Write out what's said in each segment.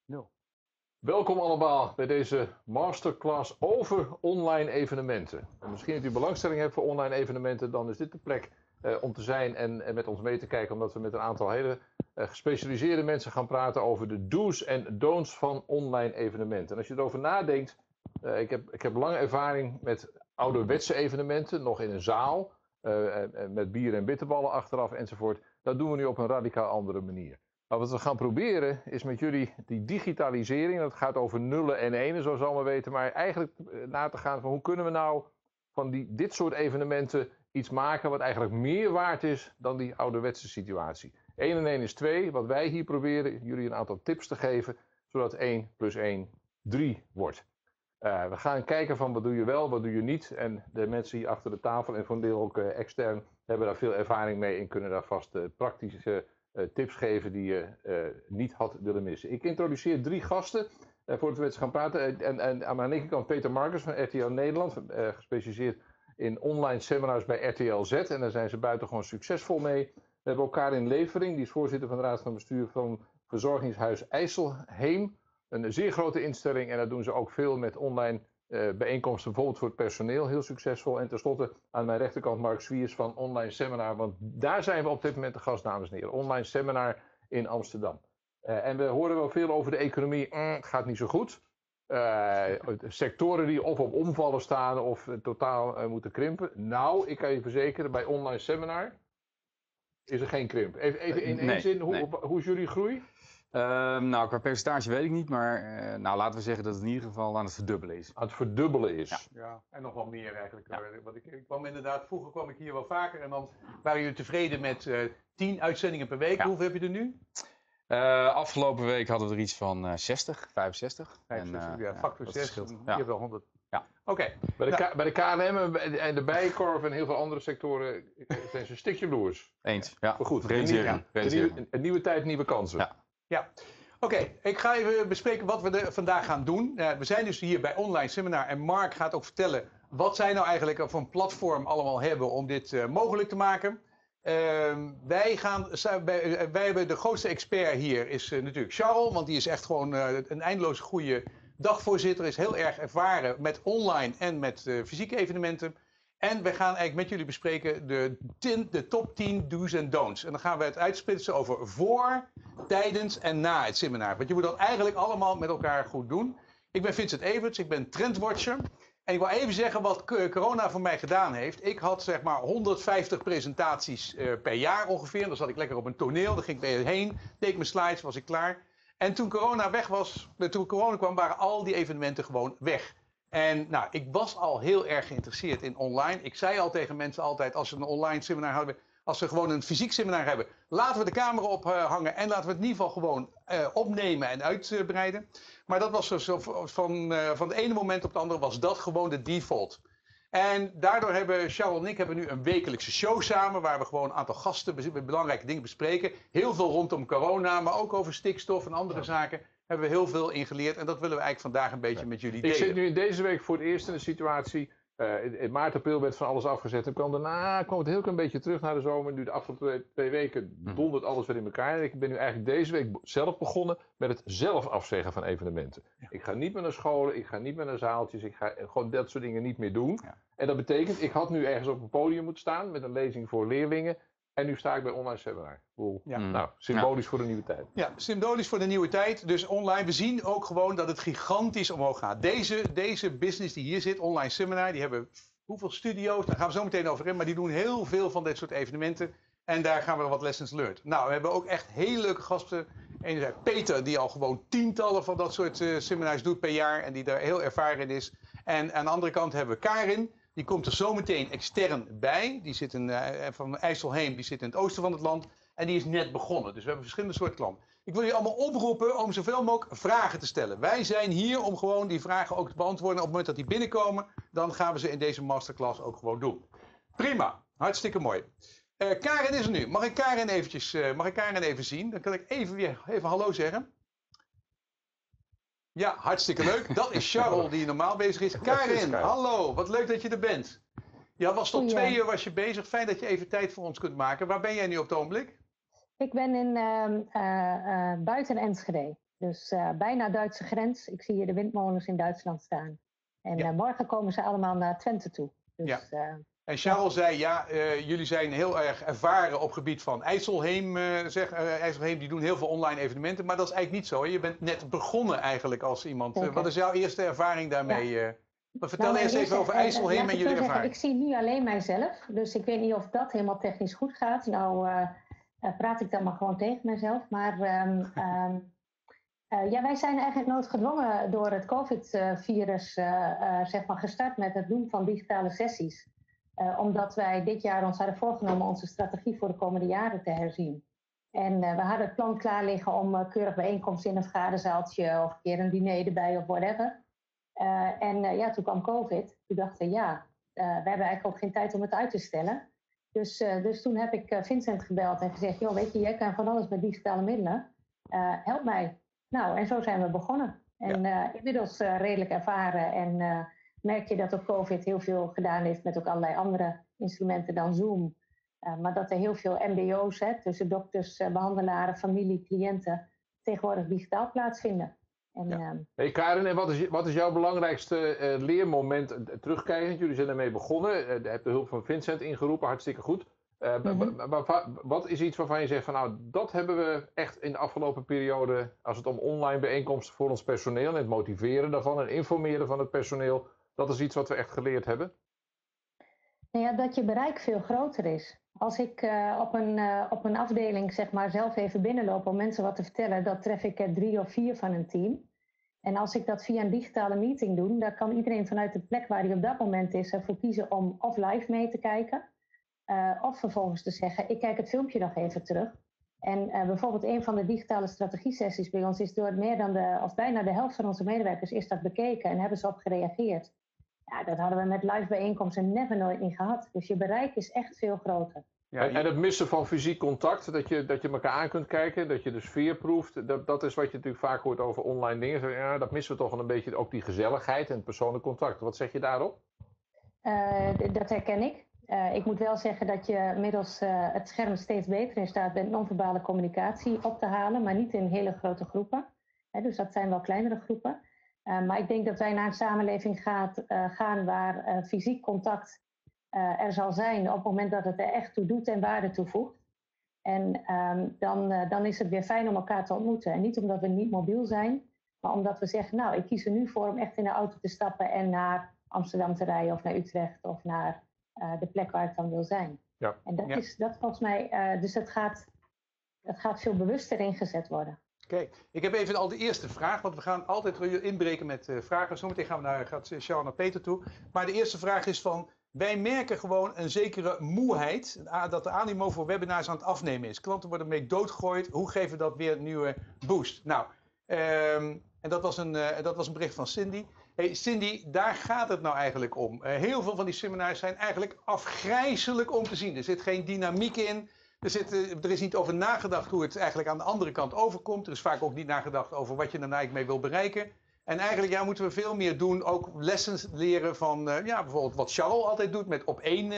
Nul. Welkom allemaal bij deze masterclass over online evenementen. En misschien dat u belangstelling hebt voor online evenementen, dan is dit de plek om te zijn en met ons mee te kijken, omdat we met een aantal hele gespecialiseerde mensen gaan praten over de do's en don'ts van online evenementen. En als je erover nadenkt, ik heb lange ervaring met ouderwetse evenementen, nog in een zaal, met bier en bitterballen achteraf enzovoort. Dat doen we nu op een radicaal andere manier. Maar wat we gaan proberen is met jullie die digitalisering, dat gaat over nullen en enen zoals we allemaal weten, maar eigenlijk na te gaan van hoe kunnen we nou van dit soort evenementen iets maken wat eigenlijk meer waard is dan die ouderwetse situatie. 1 en 1 is 2, wat wij hier proberen jullie een aantal tips te geven, zodat 1 plus 1 3 wordt. We gaan kijken van wat doe je wel, wat doe je niet. En de mensen hier achter de tafel en voor een deel ook extern hebben daar veel ervaring mee en kunnen daar vast praktische tips geven die je niet had willen missen. Ik introduceer 3 gasten voordat we met ze gaan praten. En aan mijn linkerkant Peter Markers van RTL Nederland, gespecialiseerd in online seminars bij RTL Z. En daar zijn ze buitengewoon succesvol mee. We hebben ook Karin Levering, die is voorzitter van de Raad van Bestuur van Verzorgingshuis IJsselheem. Een zeer grote instelling en daar doen ze ook veel met online bijeenkomsten, bijvoorbeeld voor het personeel, heel succesvol. En tenslotte aan mijn rechterkant Mark Zwiers van Online Seminar, want daar zijn we op dit moment de gast, dames en heren. Online Seminar in Amsterdam. En we horen wel veel over de economie, het gaat niet zo goed. Sectoren die of op omvallen staan of totaal moeten krimpen. Nou, ik kan je verzekeren, bij Online Seminar is er geen krimp. Even in één zin, hoe is jullie groei? Nou, qua percentage weet ik niet, maar laten we zeggen dat het in ieder geval aan het verdubbelen is. Aan het verdubbelen is. Ja, en nog wel meer eigenlijk. Ja. Want ik kwam inderdaad, vroeger kwam ik hier wel vaker en dan waren jullie tevreden met 10 uitzendingen per week. Ja. Hoeveel heb je er nu? Afgelopen week hadden we er iets van 60, 65. 65, factor 6, je hebt wel 100. Ja. Oké. Bij de KLM en de Bijenkorf en heel veel andere sectoren zijn ze een stukje loers. Eens, ja. Maar goed, een nieuwe tijd, nieuwe kansen. Ja. Oké, ik ga even bespreken wat we er vandaag gaan doen. We zijn dus hier bij Online Seminar en Mark gaat ook vertellen wat zij nou eigenlijk voor een platform allemaal hebben om dit mogelijk te maken. Wij hebben de grootste expert hier is natuurlijk Charles, want die is echt gewoon een eindeloos goede dagvoorzitter, is heel erg ervaren met online en met fysieke evenementen. En we gaan eigenlijk met jullie bespreken de top 10 do's en don'ts. En dan gaan we het uitsplitsen over voor, tijdens en na het seminar. Want je moet dat eigenlijk allemaal met elkaar goed doen. Ik ben Vincent Everts, ik ben trendwatcher. En ik wil even zeggen wat corona voor mij gedaan heeft. Ik had zeg maar 150 presentaties per jaar ongeveer. Dan zat ik lekker op een toneel, daar ging ik weer heen. Deed ik mijn slides, was ik klaar. En toen corona weg was, toen corona kwam, waren al die evenementen gewoon weg. En nou, ik was al heel erg geïnteresseerd in online. Ik zei al tegen mensen altijd, als ze een online seminar hadden, als ze gewoon een fysiek seminar hebben, laten we de camera ophangen en laten we het in ieder geval gewoon opnemen en uitbreiden. Maar dat was dus van het ene moment op het andere was dat gewoon de default. En daardoor hebben Charles en ik nu een wekelijkse show samen, waar we gewoon een aantal gasten belangrijke dingen bespreken. Heel veel rondom corona, maar ook over stikstof en andere zaken. Hebben we heel veel in geleerd en dat willen we eigenlijk vandaag een beetje met jullie delen. Ik zit nu in deze week voor het eerst in de situatie. In maart, april werd van alles afgezet. En daarna kwam het heel klein beetje terug naar de zomer. Nu de afgelopen 2 weken dondert alles weer in elkaar. En ik ben nu eigenlijk deze week zelf begonnen met het zelf afzeggen van evenementen. Ja. Ik ga niet meer naar scholen, ik ga niet meer naar zaaltjes. Ik ga gewoon dat soort dingen niet meer doen. Ja. En dat betekent, ik had nu ergens op een podium moeten staan met een lezing voor leerlingen. En nu sta ik bij Online Seminar. Ja. Nou, symbolisch voor de nieuwe tijd. Ja, symbolisch voor de nieuwe tijd. Dus online, we zien ook gewoon dat het gigantisch omhoog gaat. Deze business die hier zit, Online Seminar, die hebben hoeveel studio's? Daar gaan we zo meteen over in. Maar die doen heel veel van dit soort evenementen. En daar gaan we wat lessons learned. Nou, we hebben ook echt hele leuke gasten. Enerzijds Peter, die al gewoon tientallen van dat soort seminars doet per jaar. En die daar heel ervaren in is. En aan de andere kant hebben we Karin. Die komt er zometeen extern bij. Die zit van IJsselheem, die zit in het oosten van het land. En die is net begonnen. Dus we hebben verschillende soorten klanten. Ik wil jullie allemaal oproepen om zoveel mogelijk vragen te stellen. Wij zijn hier om gewoon die vragen ook te beantwoorden. Op het moment dat die binnenkomen, dan gaan we ze in deze masterclass ook gewoon doen. Prima, hartstikke mooi. Karin is er nu. Mag ik Karin even zien? Dan kan ik even hallo zeggen. Ja, hartstikke leuk. Dat is Charles die normaal bezig is. Karin, hallo. Wat leuk dat je er bent. Ja, was tot 2 uur was je bezig. Fijn dat je even tijd voor ons kunt maken. Waar ben jij nu op het ogenblik? Ik ben buiten Enschede. Dus bijna Duitse grens. Ik zie hier de windmolens in Duitsland staan. En morgen komen ze allemaal naar Twente toe. Dus, en Charles zei, jullie zijn heel erg ervaren op gebied van IJsselheem. IJsselheem die doen heel veel online evenementen, maar dat is eigenlijk niet zo. Hè? Je bent net begonnen eigenlijk als iemand. Wat is jouw eerste ervaring daarmee? Maar vertel eerst even over IJsselheem en jullie ervaring. Ik zie nu alleen mijzelf, dus ik weet niet of dat helemaal technisch goed gaat. Nou praat ik dan maar gewoon tegen mezelf. Maar wij zijn eigenlijk noodgedwongen door het COVID-virus gestart met het doen van digitale sessies. Omdat wij dit jaar ons hadden voorgenomen onze strategie voor de komende jaren te herzien. En we hadden het plan klaar liggen om keurig bijeenkomsten in een vergaderzaaltje of een keer een diner erbij of whatever. Toen kwam COVID. Toen dachten we, we hebben eigenlijk ook geen tijd om het uit te stellen. Dus toen heb ik Vincent gebeld en gezegd, joh, weet je, jij kan van alles met digitale middelen. Help mij. Nou, en zo zijn we begonnen. En inmiddels redelijk ervaren en merk je dat ook COVID heel veel gedaan heeft met ook allerlei andere instrumenten dan Zoom. Maar dat er heel veel MBO's, tussen dokters, behandelaren, familie, cliënten, tegenwoordig digitaal plaatsvinden. Hey Karin, en wat is jouw belangrijkste leermoment terugkijkend? Jullie zijn ermee begonnen, je hebt de hulp van Vincent ingeroepen, hartstikke goed. Wat is iets waarvan je zegt van nou, dat hebben we echt in de afgelopen periode, als het om online bijeenkomsten voor ons personeel en het motiveren daarvan en informeren van het personeel, dat is iets wat we echt geleerd hebben? Nou ja, dat je bereik veel groter is. Als ik op een afdeling zelf even binnenloop om mensen wat te vertellen, dan tref ik er 3 of 4 van een team. En als ik dat via een digitale meeting doe, dan kan iedereen vanuit de plek waar hij op dat moment is ervoor kiezen om of live mee te kijken. Of vervolgens te zeggen, ik kijk het filmpje nog even terug. En bijvoorbeeld een van de digitale strategiesessies bij ons is door meer dan bijna de helft van onze medewerkers is dat bekeken en hebben ze op gereageerd. Ja, dat hadden we met live bijeenkomsten nooit niet gehad. Dus je bereik is echt veel groter. Ja, en het missen van fysiek contact, dat je elkaar aan kunt kijken, dat je de sfeer proeft, dat is wat je natuurlijk vaak hoort over online dingen. Ja, dat missen we toch wel een beetje, ook die gezelligheid en het persoonlijk contact. Wat zeg je daarop? Dat herken ik. Ik moet wel zeggen dat je middels het scherm steeds beter in staat bent non-verbale communicatie op te halen, maar niet in hele grote groepen. Dus dat zijn wel kleinere groepen. Maar ik denk dat wij naar een samenleving gaan waar fysiek contact er zal zijn op het moment dat het er echt toe doet en waarde toevoegt. En dan is het weer fijn om elkaar te ontmoeten. En niet omdat we niet mobiel zijn, maar omdat we zeggen, nou, ik kies er nu voor om echt in de auto te stappen en naar Amsterdam te rijden of naar Utrecht of naar de plek waar ik dan wil zijn. Ja. En dat is volgens mij, dus het gaat veel bewuster ingezet worden. Oké, ik heb even al de eerste vraag, want we gaan altijd inbreken met vragen. Zometeen gaat Charles naar Peter toe. Maar de eerste vraag is van, wij merken gewoon een zekere moeheid, dat de animo voor webinars aan het afnemen is. Klanten worden mee doodgegooid, hoe geven we dat weer een nieuwe boost? Nou, en dat was een bericht van Cindy. Hey Cindy, daar gaat het nou eigenlijk om. Heel veel van die seminars zijn eigenlijk afgrijzelijk om te zien. Er zit geen dynamiek in. Er is niet over nagedacht hoe het eigenlijk aan de andere kant overkomt. Er is vaak ook niet nagedacht over wat je er eigenlijk mee wil bereiken. En eigenlijk moeten we veel meer doen, ook lessons leren van bijvoorbeeld wat Charles altijd doet met op één,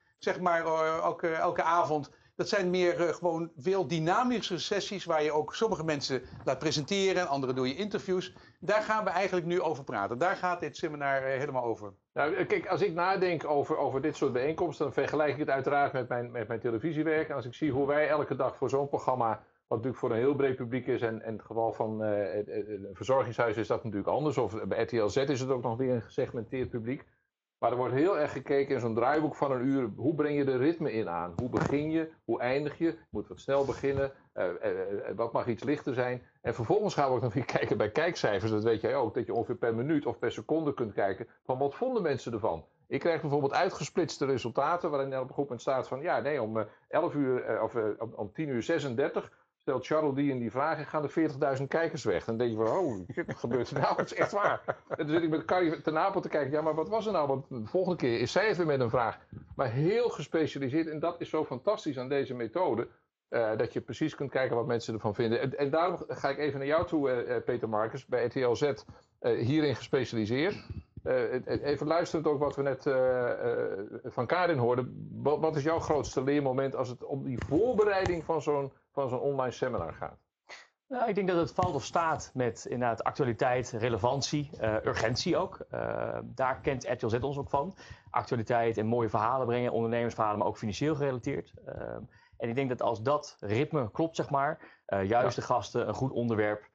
elke avond. Dat zijn meer gewoon veel dynamische sessies waar je ook sommige mensen laat presenteren en andere doe je interviews. Daar gaan we eigenlijk nu over praten. Daar gaat dit seminar helemaal over. Nou, kijk, als ik nadenk over dit soort bijeenkomsten, dan vergelijk ik het uiteraard met mijn televisiewerk. En als ik zie hoe wij elke dag voor zo'n programma, wat natuurlijk voor een heel breed publiek is, en het geval van een verzorgingshuis is dat natuurlijk anders. Of bij RTL Z is het ook nog weer een gesegmenteerd publiek. Maar er wordt heel erg gekeken in zo'n draaiboek van een uur. Hoe breng je de ritme in aan? Hoe begin je? Hoe eindig je? Je moet wat snel beginnen. Wat mag iets lichter zijn? En vervolgens gaan we ook nog weer kijken bij kijkcijfers. Dat weet jij ook. Dat je ongeveer per minuut of per seconde kunt kijken van wat vonden mensen ervan. Ik krijg bijvoorbeeld uitgesplitste resultaten waarin er op een goed moment staat van om 11 uur of om 10 uur 36 stelt Charles die en die vraag en gaan er 40.000 kijkers weg. Dan denk je van, oh, wat gebeurt er nou? Dat is echt waar. En dan zit ik met Carrie ten Napel te kijken, ja, maar wat was er nou? Want de volgende keer is zij even met een vraag. Maar heel gespecialiseerd en dat is zo fantastisch aan deze methode. Dat je precies kunt kijken wat mensen ervan vinden. En daarom ga ik even naar jou toe, Peter Marcus, bij RTL Z, hierin gespecialiseerd. Even luisterend ook wat we net van Karin hoorden. Wat is jouw grootste leermoment als het om die voorbereiding van zo'n online seminar gaat? Nou, ik denk dat het valt of staat met inderdaad actualiteit, relevantie, urgentie ook. Daar kent RTL Z ons ook van. Actualiteit en mooie verhalen brengen, ondernemersverhalen, maar ook financieel gerelateerd. En ik denk dat als dat ritme klopt, zeg maar, juiste gasten, een goed onderwerp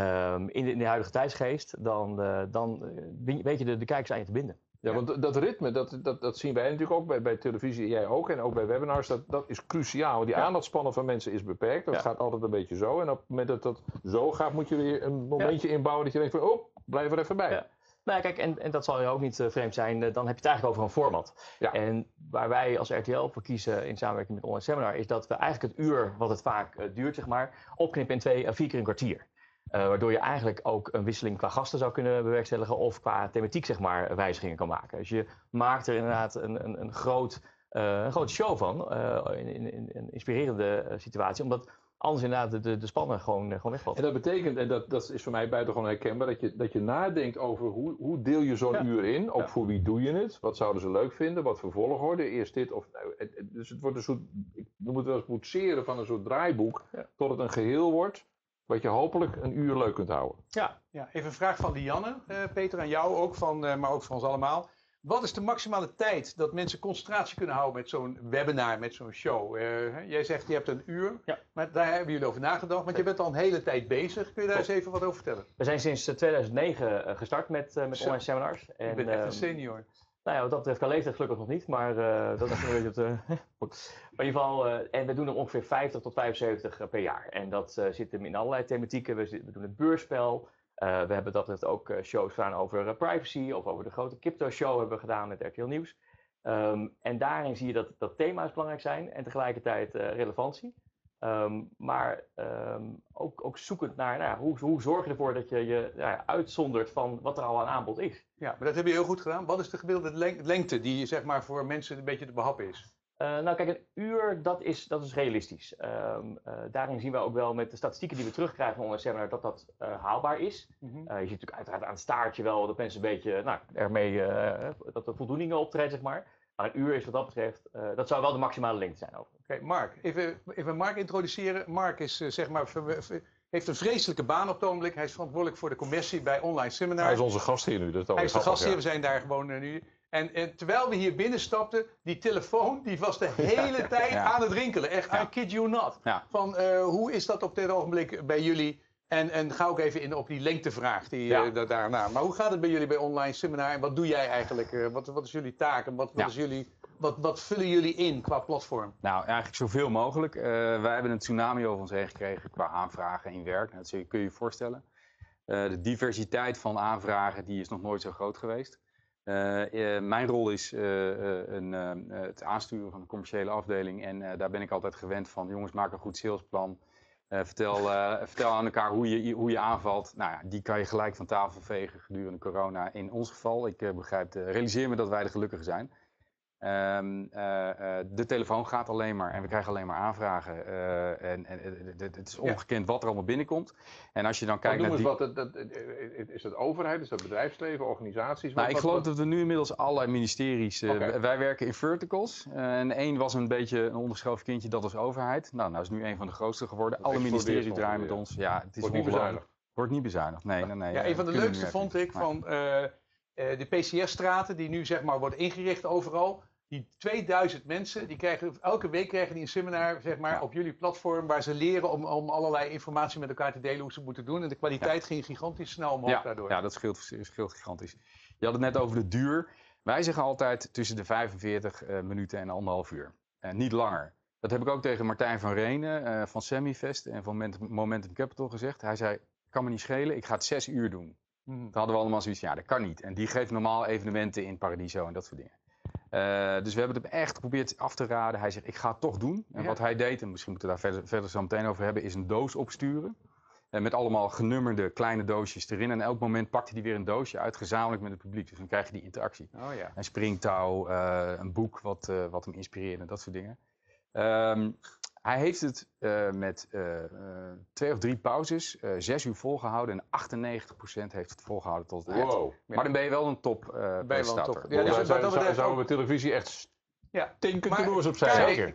in de huidige tijdsgeest, dan weet je de kijkers aan je te binden. Ja, want dat ritme, dat zien wij natuurlijk ook bij televisie, jij ook, en ook bij webinars, dat is cruciaal. Want die aandachtspannen van mensen is beperkt, dat gaat altijd een beetje zo. En op het moment dat dat zo gaat, moet je weer een momentje inbouwen dat je denkt van, oh, blijf er even bij. Ja. Nou kijk, en dat zal je ook niet vreemd zijn, dan heb je het eigenlijk over een format. Ja. En waar wij als RTL voor kiezen in samenwerking met Online Seminar, is dat we eigenlijk het uur wat het vaak duurt, zeg maar, opknippen in 2 à 4 keer een kwartier. Waardoor je eigenlijk ook een wisseling qua gasten zou kunnen bewerkstelligen of qua thematiek, zeg maar, wijzigingen kan maken. Dus je maakt er inderdaad een grote show van, een inspirerende situatie, omdat anders inderdaad de spannen gewoon wegvalt. En dat betekent, en dat is voor mij buitengewoon herkenbaar, dat je nadenkt over hoe deel je zo'n uur in, ook voor wie doe je het, wat zouden ze leuk vinden, wat voor volgorde, eerst dit of... Dus het wordt een soort, ik noem het wel eens boetseren van een soort draaiboek, tot het een geheel wordt. Wat je hopelijk een uur leuk kunt houden. Ja, even een vraag van Lianne, Peter, aan jou ook, maar ook van ons allemaal. Wat is de maximale tijd dat mensen concentratie kunnen houden met zo'n webinar, met zo'n show? Jij zegt je hebt een uur, maar daar hebben jullie over nagedacht, want je bent al een hele tijd bezig. Kun je daar eens even wat over vertellen? We zijn sinds 2009 gestart met online seminars. Je bent echt een senior. Nou ja, wat dat betreft qua leeftijd gelukkig nog niet, maar dat is een beetje het... Maar in ieder geval, en we doen er ongeveer 50 tot 75 per jaar. En dat zit hem in allerlei thematieken. We doen het beursspel. We hebben dat betreft ook shows gedaan over privacy of over de grote crypto show hebben we gedaan met RTL Nieuws. En daarin zie je dat thema's belangrijk zijn en tegelijkertijd relevantie. Maar ook zoekend naar hoe zorg je ervoor dat je uitzondert van wat er al aan aanbod is. Ja, maar dat heb je heel goed gedaan. Wat is de gemiddelde lengte die zeg maar voor mensen een beetje te behappen is? Nou kijk, een uur dat is realistisch. Daarin zien we ook wel met de statistieken die we terugkrijgen van Online Seminar dat haalbaar is. Je ziet natuurlijk uiteraard aan het staartje wel dat mensen een beetje ermee dat de voldoening optreedt, zeg maar. Maar een uur is wat dat betreft, dat zou wel de maximale lengte zijn over. Oké, Mark, even Mark introduceren. Mark is heeft een vreselijke baan op het ogenblik. Hij is verantwoordelijk voor de commercie bij Online Seminar. Hij is onze gastheer nu. Dat is hij is de gastheer, we zijn daar gewoon nu. En terwijl we hier binnenstapten, die telefoon die was de hele tijd aan het rinkelen. Echt, I kid you not. Ja. Van, hoe is dat op dit ogenblik bij jullie? En ga ook even in op die lengtevraag daarna. Maar hoe gaat het bij jullie bij Online Seminar? En wat doe jij eigenlijk? Wat is jullie taak? En wat vullen jullie in qua platform? Nou, eigenlijk zoveel mogelijk. Wij hebben een tsunami over ons heen gekregen qua aanvragen in werk. Dat kun je je voorstellen. De diversiteit van aanvragen die is nog nooit zo groot geweest. Mijn rol is het aansturen van de commerciële afdeling. En daar ben ik altijd gewend van. Jongens, maak een goed salesplan. Vertel aan elkaar hoe je aanvalt. Nou ja, die kan je gelijk van tafel vegen gedurende corona. In ons geval, ik realiseer me dat wij de gelukkigen zijn. De telefoon gaat alleen maar en we krijgen alleen maar aanvragen. Het is ongekend wat er allemaal binnenkomt. En als je dan kijkt naar is dat overheid, is dat bedrijfsleven, organisaties? Nou, ik geloof dat we nu inmiddels allerlei ministeries... Wij werken in verticals. En één was een beetje een onderschoven kindje, dat was overheid. Nou is nu een van de grootste geworden. Alle ministeries draaien met ons. Ja, het is Wordt niet bezuinigd. Wordt niet bezuinigd, nee. Ja, een van de leukste vond ik van de PCS-straten die nu zeg maar worden ingericht overal. Die 2000 mensen, elke week krijgen die een seminar zeg maar, op jullie platform waar ze leren om allerlei informatie met elkaar te delen hoe ze het moeten doen. En de kwaliteit ging gigantisch snel omhoog daardoor. Ja, dat scheelt gigantisch. Je had het net over de duur. Wij zeggen altijd tussen de 45 minuten en 1,5 uur. Niet langer. Dat heb ik ook tegen Martijn van Renen van Semifest en van Momentum Capital gezegd. Hij zei, kan me niet schelen, ik ga het 6 uur doen. Toen hadden we allemaal zoiets, ja dat kan niet. En die geeft normaal evenementen in Paradiso en dat soort dingen. Dus we hebben het hem echt geprobeerd af te raden. Hij zegt, ik ga het toch doen. En wat hij deed, en misschien moeten we daar verder zo meteen over hebben, is een doos opsturen. Met allemaal genummerde kleine doosjes erin. En elk moment pakt hij weer een doosje uit, gezamenlijk met het publiek. Dus dan krijg je die interactie. Oh, ja. Een springtouw, een boek wat hem inspireert en dat soort dingen. Hij heeft het met 2 of 3 pauzes 6 uur volgehouden en 98% heeft het volgehouden tot het eind. Wow. Maar dan ben je wel een top presentator. Ja, dus Zouden we televisie echt Ja. Tinkertours opzij. Karin,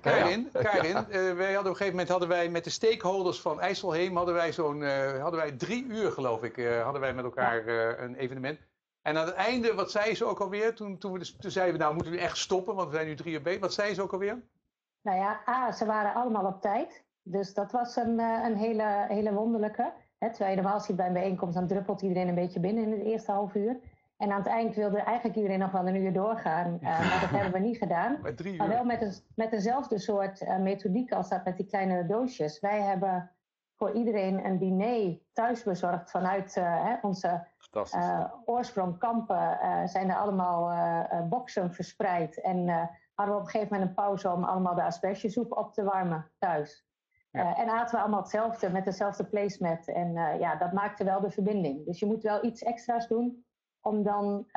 wij hadden op een gegeven moment met de stakeholders van IJsselheem hadden wij 3 uur, geloof ik, hadden wij met elkaar een evenement. En aan het einde, wat zei ze ook alweer? Toen zeiden we, nou moeten we echt stoppen, want we zijn nu 3 uur bezig. Wat zei ze ook alweer? Nou ja, ze waren allemaal op tijd. Dus dat was een hele wonderlijke. Terwijl je normaal ziet bij een bijeenkomst, dan druppelt iedereen een beetje binnen in het eerste half uur. En aan het eind wilde eigenlijk iedereen nog wel een uur doorgaan. Maar dat hebben we niet gedaan. Bij 3 uur. Maar wel met dezelfde soort methodiek als dat met die kleine doosjes. Wij hebben voor iedereen een diner thuis bezorgd vanuit onze oorsprong Kampen. Zijn er allemaal boksen verspreid. En hadden we op een gegeven moment een pauze om allemaal de aspergesoep op te warmen thuis. Ja. En aten we allemaal hetzelfde met dezelfde placemat. En dat maakte wel de verbinding. Dus je moet wel iets extra's doen om dan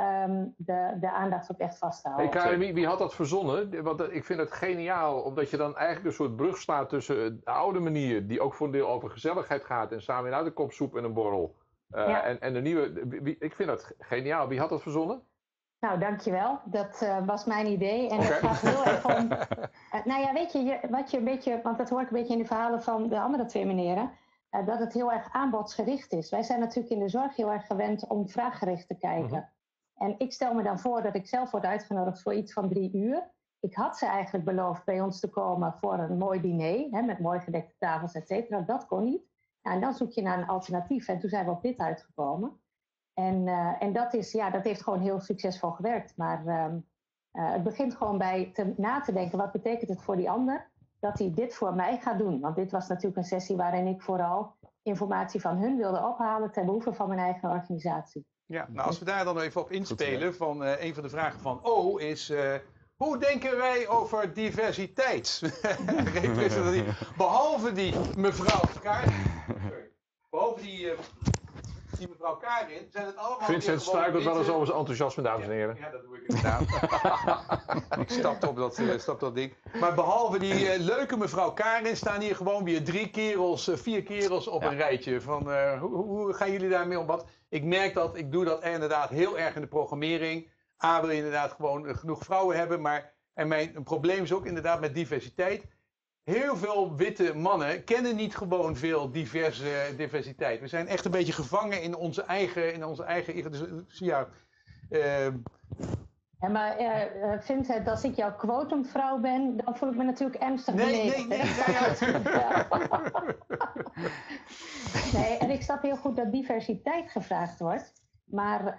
de aandacht ook echt vast te houden. Hey Karin, wie had dat verzonnen? Want ik vind het geniaal, omdat je dan eigenlijk een soort brug slaat tussen de oude manier, die ook voor een deel over gezelligheid gaat en samen in een kop soep en een borrel. En de nieuwe, ik vind dat geniaal. Wie had dat verzonnen? Nou, dankjewel. Dat was mijn idee. En het gaat heel erg om... nou ja, weet je, wat je een beetje... Want dat hoor ik een beetje in de verhalen van de andere 2 meneren. Dat het heel erg aanbodsgericht is. Wij zijn natuurlijk in de zorg heel erg gewend om vraaggericht te kijken. En ik stel me dan voor dat ik zelf word uitgenodigd voor iets van 3 uur. Ik had ze eigenlijk beloofd bij ons te komen voor een mooi diner. Met mooi gedekte tafels, et cetera. Dat kon niet. Nou, en dan zoek je naar een alternatief. En toen zijn we op dit uitgekomen. En dat heeft gewoon heel succesvol gewerkt. Maar het begint gewoon bij na te denken, wat betekent het voor die ander dat hij dit voor mij gaat doen? Want dit was natuurlijk een sessie waarin ik vooral informatie van hun wilde ophalen ten behoeve van mijn eigen organisatie. Ja, nou als we daar dan even op inspelen, van een van de vragen van O is... hoe denken wij over diversiteit? Behalve die mevrouw Karin... Behalve die mevrouw Karin, zijn het allemaal... Vincent struikelt wel eens over zijn enthousiasme, dames en heren. Ja, dat doe ik inderdaad. Ik stapte op dat ding. Maar behalve die leuke mevrouw Karin staan hier gewoon weer 4 kerels op een rijtje. Van, hoe gaan jullie daarmee om? Wat? Ik merk ik doe dat inderdaad heel erg in de programmering. Wil je inderdaad gewoon genoeg vrouwen hebben. En mijn probleem is ook inderdaad met diversiteit. Heel veel witte mannen kennen niet gewoon veel diversiteit. We zijn echt een beetje gevangen in onze eigen dus, ja, Ja, maar Vincent, als ik jouw quotumvrouw ben, dan voel ik me natuurlijk ernstig beledigd. Nee, en ik snap heel goed dat diversiteit gevraagd wordt. Maar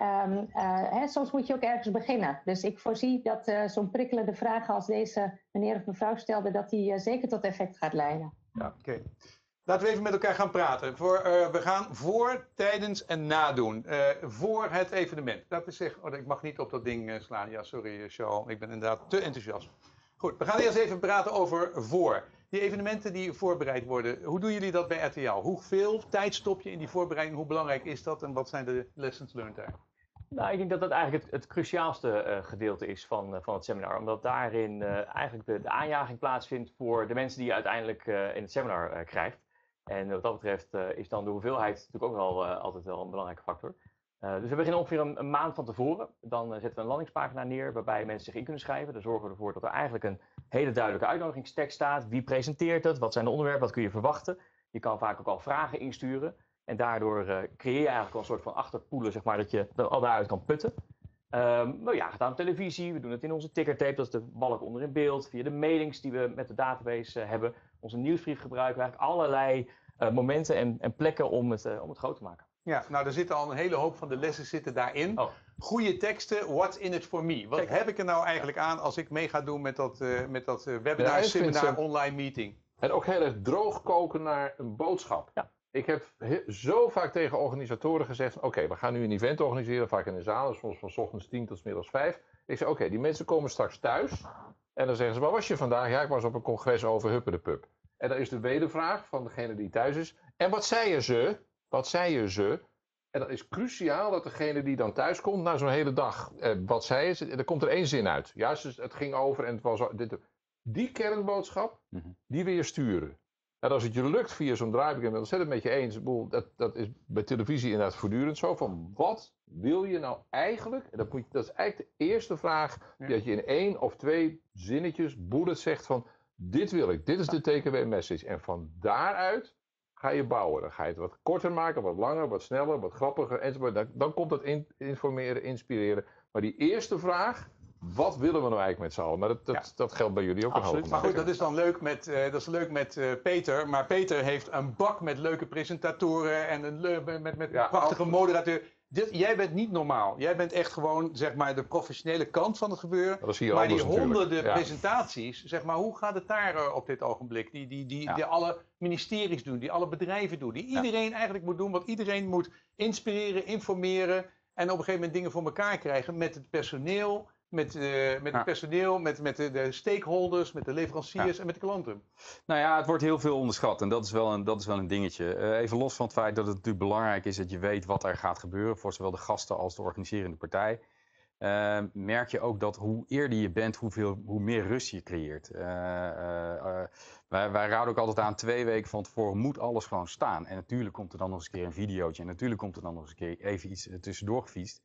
soms moet je ook ergens beginnen. Dus ik voorzie dat zo'n prikkelende vragen als deze meneer of mevrouw stelde, dat die zeker tot effect gaat leiden. Ja, oké. Laten we even met elkaar gaan praten. We gaan voor, tijdens en nadoen. Voor het evenement. Dat is ik mag niet op dat ding slaan. Ja, sorry, Charles. Ik ben inderdaad te enthousiast. Goed, we gaan eerst even praten over voor. Die evenementen die voorbereid worden. Hoe doen jullie dat bij RTL? Hoeveel tijd stop je in die voorbereiding? Hoe belangrijk is dat? En wat zijn de lessons learned daar? Nou, ik denk dat dat eigenlijk het cruciaalste gedeelte is van het seminar. Omdat daarin eigenlijk de aanjaging plaatsvindt voor de mensen die je uiteindelijk in het seminar krijgt. En wat dat betreft is dan de hoeveelheid natuurlijk ook wel altijd wel een belangrijke factor. Dus we beginnen ongeveer een maand van tevoren. Dan zetten we een landingspagina neer waarbij mensen zich in kunnen schrijven. Dan zorgen we ervoor dat er eigenlijk een hele duidelijke uitnodigingstekst staat. Wie presenteert het? Wat zijn de onderwerpen? Wat kun je verwachten? Je kan vaak ook al vragen insturen. En daardoor creëer je eigenlijk al een soort van achterpoelen, zeg maar, dat je er al daaruit kan putten. We jagen het aan televisie, we doen het in onze tickertape, dat is de balk onder in beeld. Via de mailings die we met de database hebben. Onze nieuwsbrief gebruiken we eigenlijk allerlei momenten en plekken om het groot te maken. Ja, nou er zitten al een hele hoop van de lessen zitten daarin. Goede teksten, what's in it for me? Wat heb ik er nou eigenlijk aan als ik mee ga doen met dat webinar, seminar, online meeting? En ook heel erg droog koken naar een boodschap. Ja. Ik heb zo vaak tegen organisatoren gezegd, oké, we gaan nu een event organiseren, vaak in de zaal, soms van 's ochtends 10 tot 's middags 5. Ik zeg, oké, die mensen komen straks thuis. En dan zeggen ze, waar was je vandaag? Ja, ik was op een congres over Huppelepup. En dan is de wedervraag van degene die thuis is. En wat zeiden ze? Wat zeiden ze? En dat is cruciaal dat degene die dan thuis komt, na zo'n hele dag, wat zei ze? Er komt er 1 zin uit. Juist, dus het ging over en het was dit. Die kernboodschap, die wil je sturen. En als het je lukt via zo'n draaiboek, ik ben het ontzettend met je eens. Dat is bij televisie inderdaad voortdurend zo. Van wat wil je nou eigenlijk, en dat is eigenlijk de eerste vraag, dat je in 1 of 2 zinnetjes bullet zegt van, dit wil ik, dit is de takeaway message. En van daaruit ga je bouwen. Dan ga je het wat korter maken, wat langer, wat sneller, wat grappiger enzovoort. Dan komt het informeren, inspireren. Maar die eerste vraag, wat willen we nou eigenlijk met z'n allen? Maar dat geldt bij jullie ook een hoop. Maar goed, dat is dan leuk met Peter. Maar Peter heeft een bak met leuke presentatoren en met prachtige moderateur. Jij bent niet normaal. Jij bent echt gewoon, zeg maar, de professionele kant van het gebeuren. Dat is hier maar die anders honderden presentaties, zeg maar, hoe gaat het daar op dit ogenblik? Die alle ministeries doen, die alle bedrijven doen. Die iedereen eigenlijk moet doen, want iedereen moet inspireren, informeren. En op een gegeven moment dingen voor elkaar krijgen met het personeel. Met de stakeholders, met de leveranciers en met de klanten. Nou ja, het wordt heel veel onderschat en dat is wel een dingetje. Even los van het feit dat het natuurlijk belangrijk is dat je weet wat er gaat gebeuren voor zowel de gasten als de organiserende partij. Merk je ook dat hoe eerder je bent, hoe meer rust je creëert. Wij raden ook altijd aan 2 weken van tevoren moet alles gewoon staan. En natuurlijk komt er dan nog eens een keer een videootje en natuurlijk komt er dan nog eens een keer even iets tussendoor gefietst.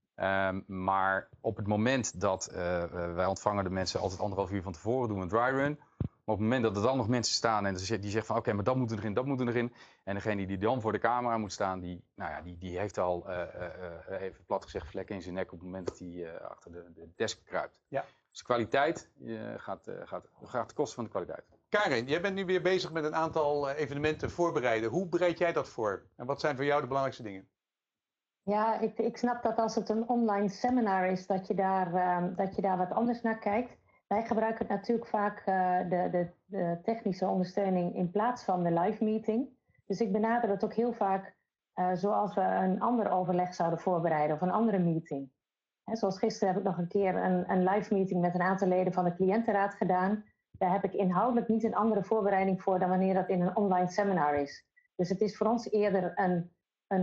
Maar op het moment dat wij ontvangen de mensen altijd 1,5 uur van tevoren, doen we een dry run. Maar op het moment dat er dan nog mensen staan en die zeggen van oké, maar dat moet erin, dat moet erin. En degene die dan voor de camera moet staan, die heeft al, even plat gezegd, vlekken in zijn nek op het moment dat hij achter de desk kruipt. Ja. Dus de kwaliteit gaat ten koste van de kwaliteit. Karin, jij bent nu weer bezig met een aantal evenementen voorbereiden. Hoe bereid jij dat voor? En wat zijn voor jou de belangrijkste dingen? Ja, ik snap dat als het een online seminar is, dat je daar wat anders naar kijkt. Wij gebruiken natuurlijk vaak de technische ondersteuning in plaats van de live meeting. Dus ik benader het ook heel vaak zoals we een ander overleg zouden voorbereiden of een andere meeting. Zoals gisteren heb ik nog een keer een live meeting met een aantal leden van de cliëntenraad gedaan. Daar heb ik inhoudelijk niet een andere voorbereiding voor dan wanneer dat in een online seminar is. Dus het is voor ons eerder een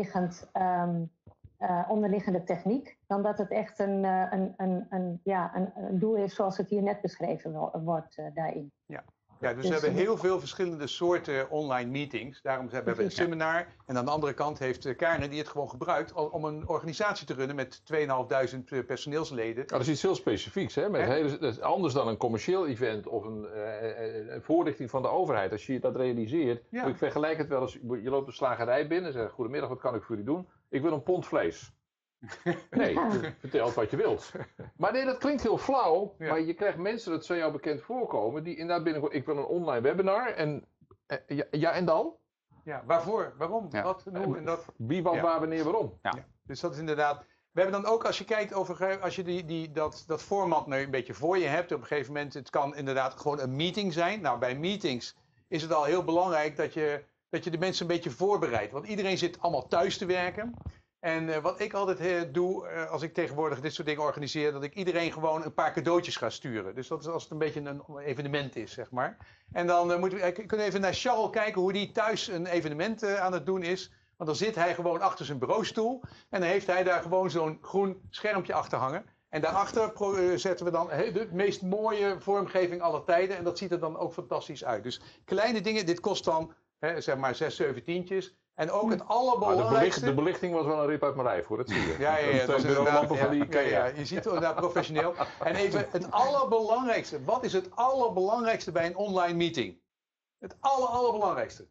onderliggende techniek, dan dat het echt een doel is zoals het hier net beschreven wordt daarin. Ja, dus we hebben heel veel verschillende soorten online meetings. Daarom hebben we een seminar. En aan de andere kant heeft Karin die het gewoon gebruikt om een organisatie te runnen met 2.500 personeelsleden. Dat is iets heel specifieks, hè? Dat is anders dan een commercieel event of een voorlichting van de overheid. Als je dat realiseert, ik vergelijk het wel eens, je loopt de slagerij binnen en zegt, goedemiddag, wat kan ik voor u doen? Ik wil een pond vlees. Nee, vertel wat je wilt. Maar nee, dat klinkt heel flauw, maar je krijgt mensen, dat zou jou bekend voorkomen, die inderdaad binnenkomen, ik wil een online webinar en en dan? Ja, waarvoor? Waarom? Ja. Wat, hoe en dat? Wie, wat, waar, wanneer, waarom? Ja. Dus dat is inderdaad. We hebben dan ook, als je kijkt over, als je dat format nu een beetje voor je hebt, op een gegeven moment, het kan inderdaad gewoon een meeting zijn. Nou, bij meetings is het al heel belangrijk dat je de mensen een beetje voorbereidt. Want iedereen zit allemaal thuis te werken. En wat ik altijd doe, als ik tegenwoordig dit soort dingen organiseer, dat ik iedereen gewoon een paar cadeautjes ga sturen. Dus dat is als het een beetje een evenement is, zeg maar. En dan kunnen we even naar Charles kijken hoe die thuis een evenement aan het doen is. Want dan zit hij gewoon achter zijn bureaustoel en dan heeft hij daar gewoon zo'n groen schermpje achter hangen. En daarachter zetten we dan de meest mooie vormgeving aller tijden. En dat ziet er dan ook fantastisch uit. Dus kleine dingen, dit kost dan zeg maar 6, 7 tientjes. En ook het allerbelangrijkste. De belichting was wel een rip uit mijn rijf, hoor, dat zie je. Ja, dat is inderdaad, je ziet het inderdaad professioneel. En even het allerbelangrijkste. Wat is het allerbelangrijkste bij een online meeting? Het allerbelangrijkste.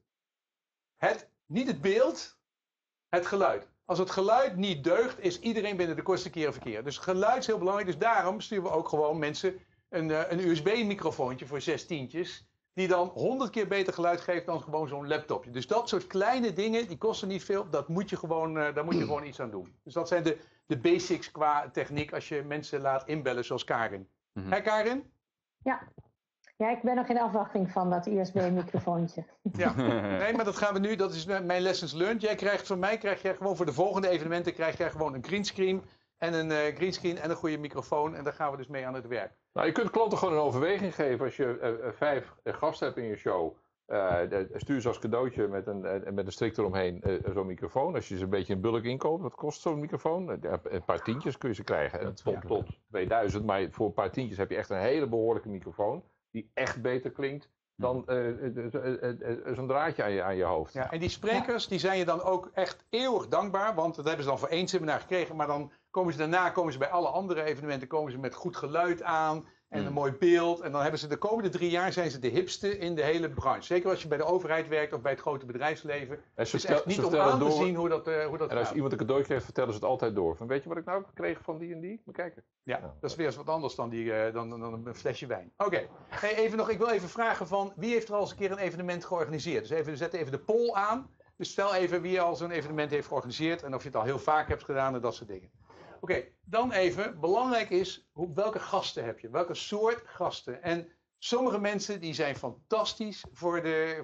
Niet het beeld, het geluid. Als het geluid niet deugt, is iedereen binnen de kortste keren verkeerd. Dus geluid is heel belangrijk. Dus daarom sturen we ook gewoon mensen een USB-microfoontje voor 6 tientjes. Die dan 100 keer beter geluid geeft dan gewoon zo'n laptopje. Dus dat soort kleine dingen, die kosten niet veel. Daar moet je gewoon iets aan doen. Dus dat zijn de basics qua techniek als je mensen laat inbellen zoals Karin. Hé Karin? Ja, ik ben nog in afwachting van dat USB-microfoontje. Ja, nee, maar dat gaan we nu. Dat is mijn lessons learned. Krijg jij gewoon voor de volgende evenementen krijg jij gewoon een greenscreen en een goede microfoon. En daar gaan we dus mee aan het werk. Nou, je kunt klanten gewoon een overweging geven als je 5 gasten hebt in je show. Stuur ze als cadeautje met een strik eromheen zo'n microfoon. Als je ze een beetje in bulk inkoopt, wat kost zo'n microfoon? Een paar tientjes kun je ze krijgen. Tot 2000, maar voor een paar tientjes heb je echt een hele behoorlijke microfoon. Die echt beter klinkt. dan zo'n draadje aan je hoofd. Ja, en die sprekers die zijn je dan ook echt eeuwig dankbaar, want dat hebben ze dan voor 1 seminar gekregen, maar dan komen ze daarna bij alle andere evenementen komen ze met goed geluid aan en een mooi beeld. En dan hebben ze de komende 3 jaar zijn ze de hipste in de hele branche. Zeker als je bij de overheid werkt of bij het grote bedrijfsleven. En Het is echt niet om aan te zien hoe dat en als gaat. iemand een cadeautje heeft, vertellen ze het altijd door. Van, weet je wat ik nou heb gekregen van die en die? Maar kijken. Ja, dat is weer eens wat anders dan een flesje wijn. Oké, hey, ik wil even vragen van wie heeft er al eens een keer een evenement georganiseerd? Dus we zetten even de poll aan. Dus stel even wie al zo'n evenement heeft georganiseerd en of je het al heel vaak hebt gedaan en dat soort dingen. Oké, dan even, belangrijk is, welke gasten heb je? Welke soort gasten? En sommige mensen die zijn fantastisch voor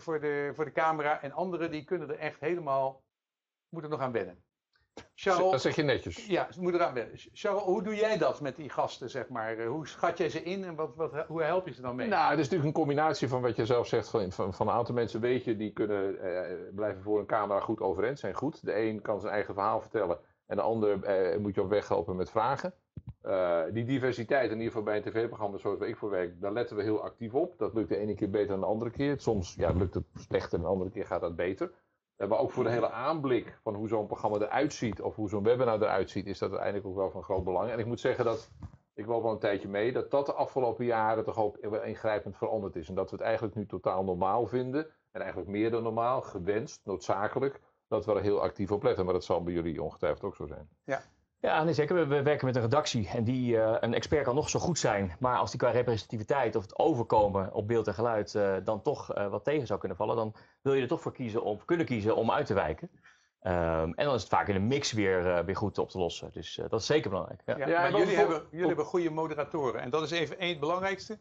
de camera en anderen die kunnen er echt helemaal, moeten nog aan wennen. Charles, Dat zeg je netjes. ja, ze moeten eraan wennen. Charles, hoe doe jij dat met die gasten, zeg maar? Hoe schat jij ze in en hoe help je ze dan mee? Nou, het is natuurlijk een combinatie van wat je zelf zegt. Van een aantal mensen weet je, die kunnen blijven voor een camera goed overeind zijn. Goed. De een kan zijn eigen verhaal vertellen en de ander moet je op weg helpen met vragen. Die diversiteit, in ieder geval bij een tv-programma zoals waar ik voor werk, daar letten we heel actief op. Dat lukt de ene keer beter dan de andere keer. Soms lukt het slechter en de andere keer gaat dat beter. Maar ook voor de hele aanblik van hoe zo'n programma eruit ziet of hoe zo'n webinar eruit ziet, is dat uiteindelijk ook wel van groot belang. En ik moet zeggen dat, ik loop al een tijdje mee, dat de afgelopen jaren toch ook ingrijpend veranderd is. En dat we het eigenlijk nu totaal normaal vinden, en eigenlijk meer dan normaal, gewenst, noodzakelijk, dat we er heel actief op letten. Maar dat zal bij jullie ongetwijfeld ook zo zijn. Ja, nee, zeker. We werken met een redactie en een expert kan nog zo goed zijn, maar als die qua representativiteit of het overkomen op beeld en geluid dan toch wat tegen zou kunnen vallen, dan wil je er toch voor kunnen kiezen om uit te wijken. En dan is het vaak in een mix weer goed op te lossen. Dus dat is zeker belangrijk. Ja. Maar jullie hebben goede moderatoren en dat is even het belangrijkste.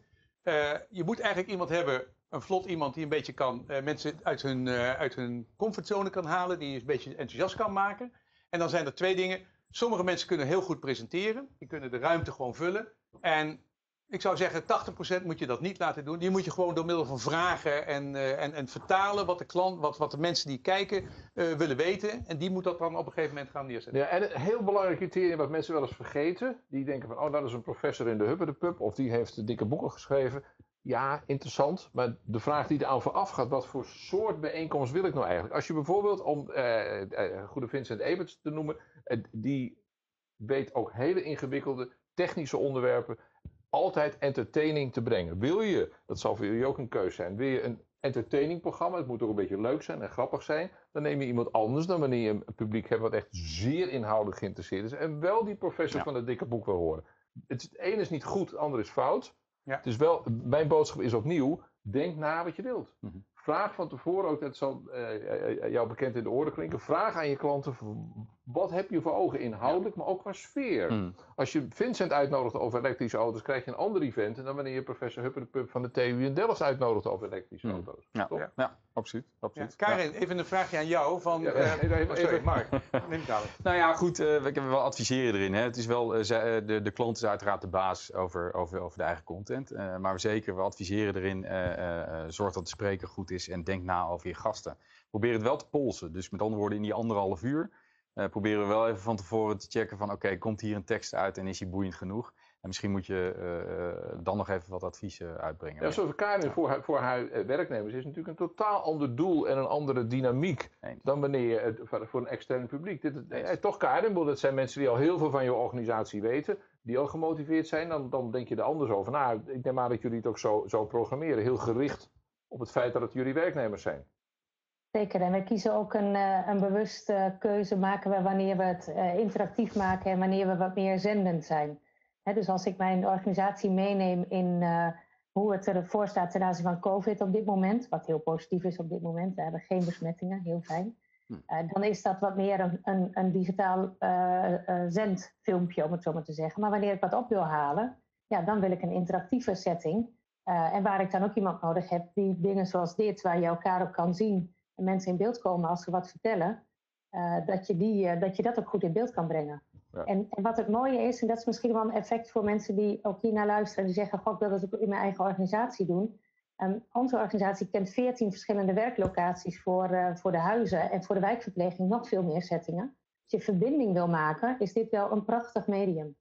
Je moet eigenlijk iemand hebben, een vlot iemand die een beetje kan mensen uit hun comfortzone kan halen, die een beetje enthousiast kan maken. En dan zijn er 2 dingen. Sommige mensen kunnen heel goed presenteren. Die kunnen de ruimte gewoon vullen. En ik zou zeggen, 80% moet je dat niet laten doen. Die moet je gewoon door middel van vragen en vertalen wat de klant, wat de mensen die kijken willen weten. En die moet dat dan op een gegeven moment gaan neerzetten. Ja, en een heel belangrijk criterium wat mensen wel eens vergeten. Die denken van, oh, dat is een professor in de Hupperdepub. Of die heeft dikke boeken geschreven. Ja, interessant. Maar de vraag die eraan vooraf gaat, wat voor soort bijeenkomst wil ik nou eigenlijk? Als je bijvoorbeeld, om goede Vincent Eberts te noemen, die weet ook hele ingewikkelde technische onderwerpen altijd entertaining te brengen. Wil je, dat zal voor jullie ook een keuze zijn, wil je een entertaining programma, het moet ook een beetje leuk zijn en grappig zijn, dan neem je iemand anders dan wanneer je een publiek hebt wat echt zeer inhoudelijk geïnteresseerd is en wel die professor van het dikke boek wil horen. Het ene is niet goed, het andere is fout. Ja. Het is wel, mijn boodschap is opnieuw, denk na wat je wilt. Vraag van tevoren ook, dat zal jou bekend in de oren klinken, vraag aan je klanten, wat heb je voor ogen inhoudelijk, maar ook qua sfeer. Als je Vincent uitnodigt over elektrische auto's, krijg je een ander event dan wanneer je professor Hupperdepub van de TU in Delft uitnodigt over elektrische auto's. Ja, absoluut. Ja, Karin, even een vraagje aan jou. Sorry, Mark. Neem het aan. Nou ja, goed, we kunnen wel adviseren erin. Hè. Het is wel, de klant is uiteraard de baas over de eigen content. Maar zeker, we adviseren erin, zorg dat de spreker goed is en denk na over je gasten. Probeer het wel te polsen. Dus met andere woorden, in die 1,5 uur proberen we wel even van tevoren te checken van oké, komt hier een tekst uit en is die boeiend genoeg? En misschien moet je dan nog even wat adviezen uitbrengen. Ja, zoals Karin voor haar werknemers is natuurlijk een totaal ander doel en een andere dynamiek dan wanneer je het voor een extern publiek. Toch Karin, dat zijn mensen die al heel veel van je organisatie weten, die al gemotiveerd zijn, dan denk je er anders over. Nou, ik denk maar dat jullie het ook zo programmeren, heel gericht op het feit dat het jullie werknemers zijn. Zeker, en we kiezen ook een bewuste keuze maken we wanneer we het interactief maken en wanneer we wat meer zendend zijn. Dus als ik mijn organisatie meeneem in hoe het ervoor staat ten aanzien van COVID op dit moment, wat heel positief is op dit moment, we hebben geen besmettingen, heel fijn. Dan is dat wat meer een digitaal zendfilmpje, om het zo maar te zeggen. Maar wanneer ik wat op wil halen, ja, dan wil ik een interactieve setting. En waar ik dan ook iemand nodig heb die dingen zoals dit, waar je elkaar op kan zien en mensen in beeld komen als ze wat vertellen, dat je dat ook goed in beeld kan brengen. Ja. En wat het mooie is, en dat is misschien wel een effect voor mensen die ook hier naar luisteren, die zeggen, goh, ik wil dat ook in mijn eigen organisatie doen. Onze organisatie kent 14 verschillende werklocaties voor de huizen en voor de wijkverpleging nog veel meer settingen. Als je verbinding wil maken, is dit wel een prachtig medium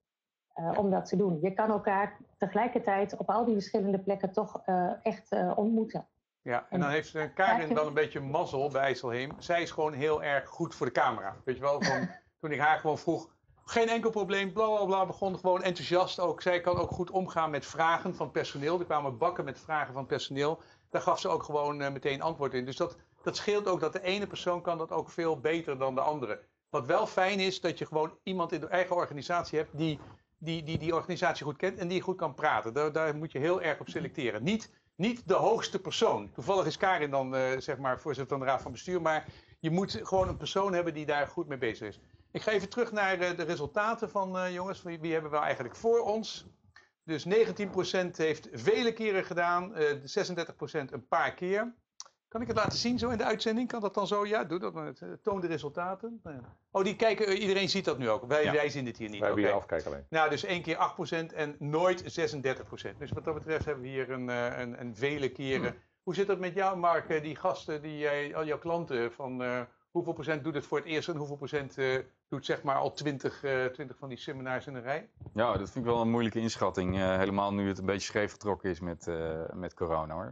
om dat te doen. Je kan elkaar tegelijkertijd op al die verschillende plekken toch echt ontmoeten. Ja, en dan heeft Karin wel een beetje mazzel bij IJsselheem. Zij is gewoon heel erg goed voor de camera. Weet je wel, toen ik haar gewoon vroeg, geen enkel probleem, bla bla bla, begon gewoon enthousiast ook. Zij kan ook goed omgaan met vragen van personeel. Er kwamen bakken met vragen van personeel. Daar gaf ze ook gewoon meteen antwoord in. Dus dat scheelt ook dat de ene persoon kan dat ook veel beter dan de andere. Wat wel fijn is, dat je gewoon iemand in de eigen organisatie hebt die organisatie goed kent en die goed kan praten. Daar moet je heel erg op selecteren. Niet de hoogste persoon. Toevallig is Karin dan zeg maar voorzitter van de Raad van Bestuur, maar je moet gewoon een persoon hebben die daar goed mee bezig is. Ik ga even terug naar de resultaten van jongens. Wie hebben we eigenlijk voor ons? Dus 19% heeft vele keren gedaan, 36% een paar keer. Kan ik het laten zien zo in de uitzending? Kan dat dan zo? Ja, doe dat maar. Toon de resultaten. Oh, die kijken, iedereen ziet dat nu ook. Wij zien dit hier niet. Wij hebben hier afkijken alleen. Nou, dus 1 keer 8% en nooit 36%. Dus wat dat betreft hebben we hier een vele keren. Hoe zit dat met jou, Mark? Die gasten, al jouw klanten, van hoeveel procent doet het voor het eerst en hoeveel procent doet zeg maar al 20 van die seminars in een rij? Ja, dat vind ik wel een moeilijke inschatting. Helemaal nu het een beetje scheef getrokken is met corona hoor.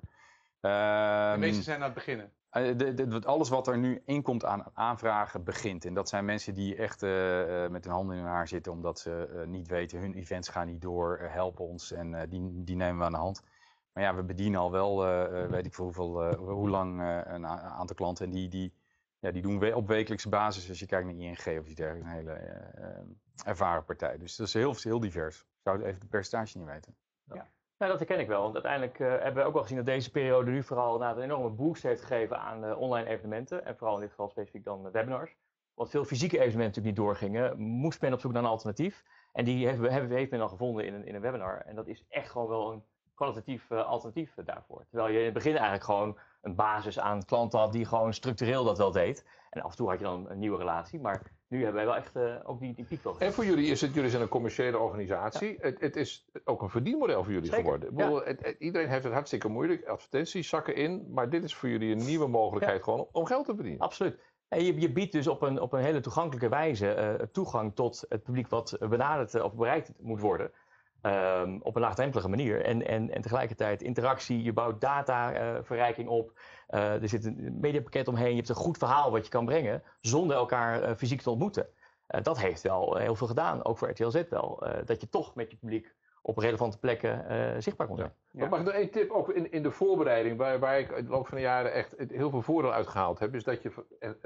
De meeste zijn aan het beginnen. Alles wat er nu inkomt aan aanvragen begint. En dat zijn mensen die echt met hun handen in hun haar zitten omdat ze niet weten, hun events gaan niet door, help ons en die nemen we aan de hand. Maar ja, we bedienen al wel, weet ik veel hoe lang een aantal klanten en die doen we op wekelijkse basis. Als je kijkt naar ING of iets dergelijks, een hele ervaren partij. Dus dat is heel divers. Ik zou even de percentage niet weten. Ja. Nou, dat herken ik wel. Want uiteindelijk hebben we ook wel gezien dat deze periode nu vooral een enorme boost heeft gegeven aan online evenementen. En vooral in dit geval specifiek dan webinars. Want veel fysieke evenementen natuurlijk niet doorgingen, moest men op zoek naar een alternatief. En die heeft men dan gevonden in een webinar. En dat is echt gewoon wel een kwalitatief alternatief daarvoor. Terwijl je in het begin eigenlijk gewoon een basis aan klanten had die gewoon structureel dat wel deed. En af en toe had je dan een nieuwe relatie. Maar nu hebben wij wel echt ook die piek wel. En voor jullie is het, jullie zijn een commerciële organisatie. Ja. Het is ook een verdienmodel voor jullie geworden. Iedereen heeft het hartstikke moeilijk. Advertenties zakken in. Maar dit is voor jullie een nieuwe mogelijkheid gewoon om geld te verdienen. Absoluut. En je biedt dus op een hele toegankelijke wijze toegang tot het publiek wat benaderd of bereikt moet worden. Op een laagdrempelige manier. En tegelijkertijd interactie, je bouwt dataverrijking op. Er zit een mediapakket omheen. Je hebt een goed verhaal wat je kan brengen zonder elkaar fysiek te ontmoeten. Dat heeft wel heel veel gedaan, ook voor RTL Z wel. Dat je toch met je publiek op relevante plekken zichtbaar kon zijn. Ja. Ja. Mag ik nog één tip, ook in de voorbereiding, waar ik in de loop van de jaren echt heel veel voordeel uit gehaald heb, is dat je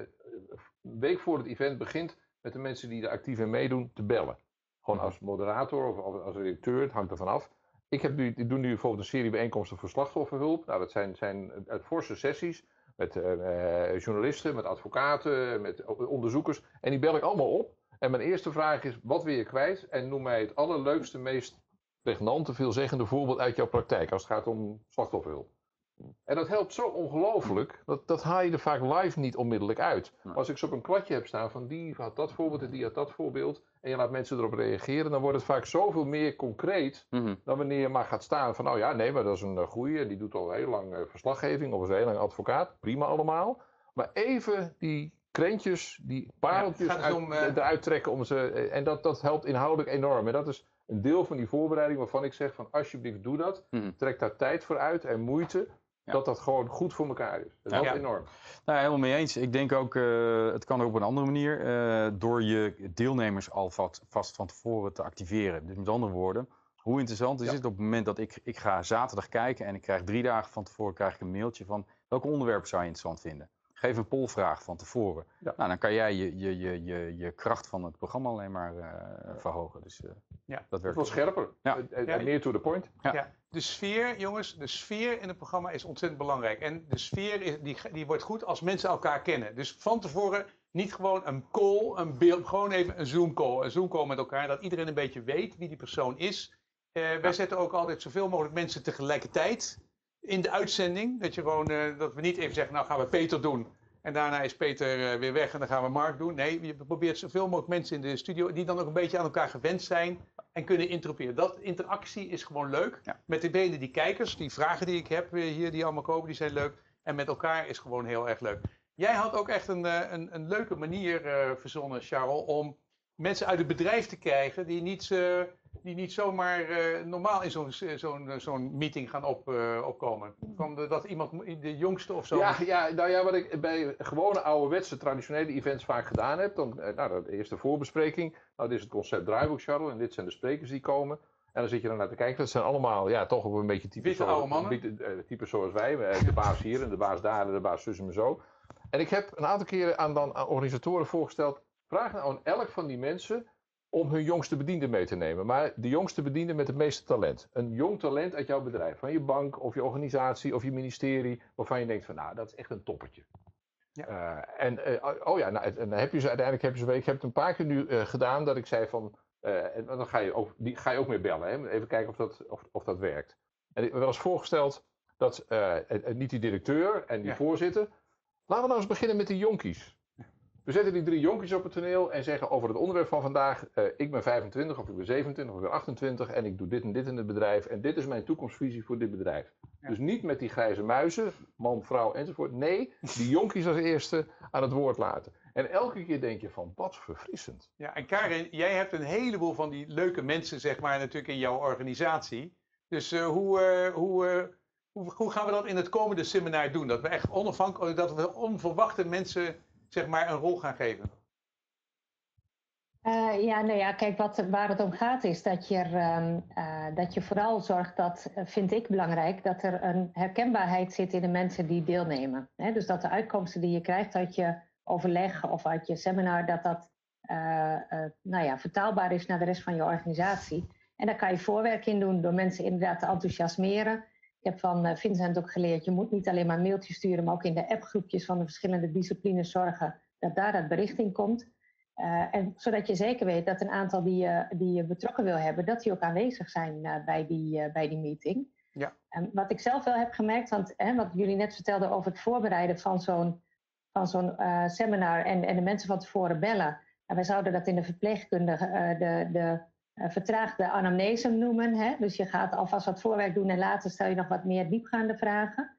een week voor het event begint met de mensen die er actief in meedoen te bellen. Gewoon als moderator of als redacteur, het hangt ervan af. Ik doe nu bijvoorbeeld een serie bijeenkomsten voor slachtofferhulp. Nou, dat zijn forse sessies met journalisten, met advocaten, met onderzoekers. En die bel ik allemaal op. En mijn eerste vraag is, wat wil je kwijt? En noem mij het allerleukste, meest pregnante, veelzeggende voorbeeld uit jouw praktijk als het gaat om slachtofferhulp. En dat helpt zo ongelooflijk, dat haal je er vaak live niet onmiddellijk uit. Maar als ik zo op een kladje heb staan van die had dat voorbeeld en die had dat voorbeeld, en je laat mensen erop reageren, dan wordt het vaak zoveel meer concreet dan wanneer je maar gaat staan van, nou ja, nee, maar dat is een goeie en die doet al heel lang verslaggeving of is heel lang advocaat, prima allemaal. Maar even die krentjes, die pareltjes eruit trekken om ze, en dat helpt inhoudelijk enorm. En dat is een deel van die voorbereiding waarvan ik zeg van, alsjeblieft doe dat, trek daar tijd voor uit en moeite. Ja. Dat gewoon goed voor elkaar is. Dat helpt enorm. Nou, helemaal mee eens. Ik denk ook, het kan ook op een andere manier. Door je deelnemers alvast van tevoren te activeren. Dus met andere woorden, hoe interessant is het op het moment dat ik ga zaterdag kijken en ik krijg 3 dagen van tevoren een mailtje van welke onderwerpen zou je interessant vinden. Geef een polvraag van tevoren. Ja. Nou, dan kan jij je kracht van het programma alleen maar verhogen. Dus dat werkt. Wel scherper. Ja. Meer to the point. Ja. Ja. De sfeer, jongens, de sfeer in het programma is ontzettend belangrijk. En de sfeer die wordt goed als mensen elkaar kennen. Dus van tevoren niet gewoon een call, een beeld, gewoon even een Zoom-call met elkaar. Dat iedereen een beetje weet wie die persoon is. Wij zetten ook altijd zoveel mogelijk mensen tegelijkertijd in de uitzending. Dat je gewoon, dat we niet even zeggen, nou gaan we Peter doen. En daarna is Peter weer weg en dan gaan we Mark doen. Nee, je probeert zoveel mogelijk mensen in de studio die dan ook een beetje aan elkaar gewend zijn en kunnen interroperen. Dat interactie is gewoon leuk. Ja. Met die kijkers, die vragen die ik heb hier, die allemaal komen, die zijn leuk. En met elkaar is gewoon heel erg leuk. Jij had ook echt een leuke manier verzonnen, Charles, om mensen uit het bedrijf te krijgen die niet zomaar normaal in zo'n meeting gaan opkomen. Dat iemand, de jongste of zo. Ja, wat ik bij gewone ouderwetse traditionele events vaak gedaan heb, dan de eerste voorbespreking, dit is het concept draaiboek shuttle en dit zijn de sprekers die komen. En dan zit je dan naar te kijken. Dat zijn allemaal toch op een beetje types zoals wij. De baas hier en de baas daar en de baas zus en zo. En ik heb een aantal keren aan organisatoren voorgesteld, vraag nou aan elk van die mensen om hun jongste bediende mee te nemen. Maar de jongste bediende met het meeste talent. Een jong talent uit jouw bedrijf. Van je bank of je organisatie of je ministerie. Waarvan je denkt van dat is echt een toppertje. Ja. En dan heb je ze uiteindelijk. Ik heb het een paar keer nu gedaan dat ik zei van. En dan ga je ook mee bellen. Hè? Even kijken of dat werkt. En er was voorgesteld dat niet die directeur en die voorzitter. Laten we nou eens beginnen met die jonkies. We zetten die 3 jonkies op het toneel en zeggen over het onderwerp van vandaag. Ik ben 25 of ik ben 27 of ik ben 28 en ik doe dit en dit in het bedrijf. En dit is mijn toekomstvisie voor dit bedrijf. Ja. Dus niet met die grijze muizen, man, vrouw enzovoort. Nee, die jonkies als eerste aan het woord laten. En elke keer denk je van, wat verfrissend. Ja, en Karin, jij hebt een heleboel van die leuke mensen, zeg maar, natuurlijk in jouw organisatie. Dus hoe gaan we dat in het komende seminar doen? Dat we echt onafhankelijk, dat we onverwachte mensen, zeg maar, een rol gaan geven? Kijk, waar het om gaat is dat je vooral zorgt dat, vind ik belangrijk, dat er een herkenbaarheid zit in de mensen die deelnemen. Dus dat de uitkomsten die je krijgt uit je overleg of uit je seminar, dat vertaalbaar is naar de rest van je organisatie. En daar kan je voorwerk in doen door mensen inderdaad te enthousiasmeren. Ik heb van Vincent ook geleerd, je moet niet alleen maar mailtjes sturen, maar ook in de appgroepjes van de verschillende disciplines zorgen dat daar dat bericht in komt. En zodat je zeker weet dat een aantal die je betrokken wil hebben, dat die ook aanwezig zijn bij die meeting. Ja. Wat ik zelf wel heb gemerkt, want wat jullie net vertelden over het voorbereiden van zo'n seminar en de mensen van tevoren bellen. En wij zouden dat in de verpleegkunde de vertraagde anamnese noemen. Hè? Dus je gaat alvast wat voorwerk doen en later stel je nog wat meer diepgaande vragen.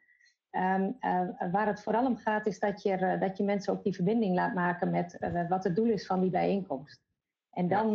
Waar het vooral om gaat is dat je mensen ook die verbinding laat maken met wat het doel is van die bijeenkomst. En dan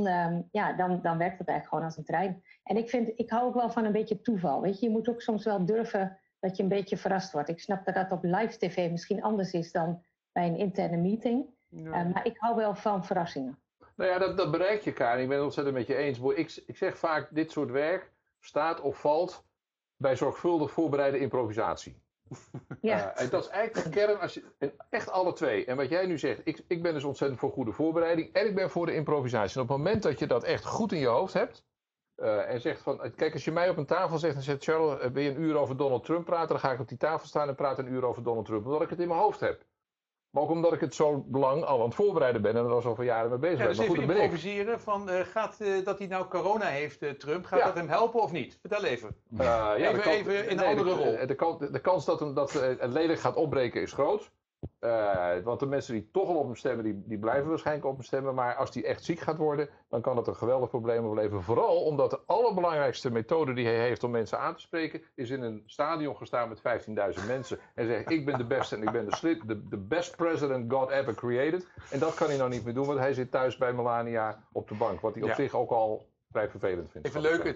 werkt het eigenlijk gewoon als een trein. En ik hou ook wel van een beetje toeval. Weet je moet ook soms wel durven dat je een beetje verrast wordt. Ik snap dat op live tv misschien anders is dan bij een interne meeting. Ja. Maar ik hou wel van verrassingen. Nou ja, dat bereik je, Karin. Ik ben het ontzettend met je eens. Ik zeg vaak, dit soort werk staat of valt bij zorgvuldig voorbereide improvisatie. Ja. En dat is eigenlijk de kern, echt alle twee. En wat jij nu zegt, ik ben dus ontzettend voor goede voorbereiding en ik ben voor de improvisatie. En op het moment dat je dat echt goed in je hoofd hebt en zegt van, kijk, als je mij op een tafel zegt en zegt, Charles, wil je een uur over Donald Trump praten, dan ga ik op die tafel staan en praat een uur over Donald Trump, omdat ik het in mijn hoofd heb. Maar ook omdat ik het zo lang al aan het voorbereiden ben en er al zoveel jaren mee bezig ben. Dus even improviseren van, dat hij nou corona heeft, Trump, gaat dat hem helpen of niet? Vertel even. Even in een andere rol. De kans dat een lelijk gaat opbreken is groot. Want de mensen die toch al op hem stemmen, die blijven waarschijnlijk op hem stemmen. Maar als die echt ziek gaat worden, dan kan het een geweldig probleem opleveren. Vooral omdat de allerbelangrijkste methode die hij heeft om mensen aan te spreken, is in een stadion gestaan met 15.000 mensen. En zeggen, ik ben de beste en ik ben de best president God ever created. En dat kan hij nou niet meer doen, want hij zit thuis bij Melania op de bank. Wat hij op zich ook al vrij vervelend vindt.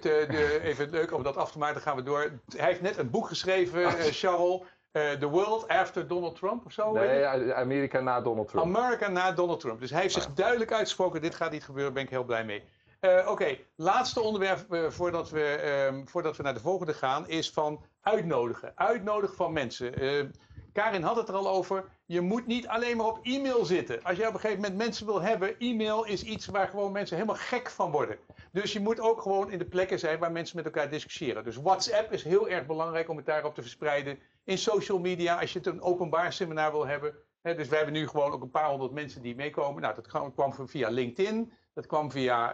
Even leuk om dat af te maken, dan gaan we door. Hij heeft net een boek geschreven, Charles. The World After Donald Trump of zo? Nee, Amerika na Donald Trump. Amerika na Donald Trump. Dus hij heeft zich duidelijk uitgesproken, dit gaat niet gebeuren, daar ben ik heel blij mee. Oké, laatste onderwerp voordat we naar de volgende gaan, is van uitnodigen. Uitnodigen van mensen. Karin had het er al over, je moet niet alleen maar op e-mail zitten. Als je op een gegeven moment mensen wil hebben, e-mail is iets waar gewoon mensen helemaal gek van worden. Dus je moet ook gewoon in de plekken zijn waar mensen met elkaar discussiëren. Dus WhatsApp is heel erg belangrijk om het daarop te verspreiden. In social media, als je het een openbaar seminar wil hebben. Dus we hebben nu gewoon ook een paar honderd mensen die meekomen. Nou, dat kwam via LinkedIn, dat kwam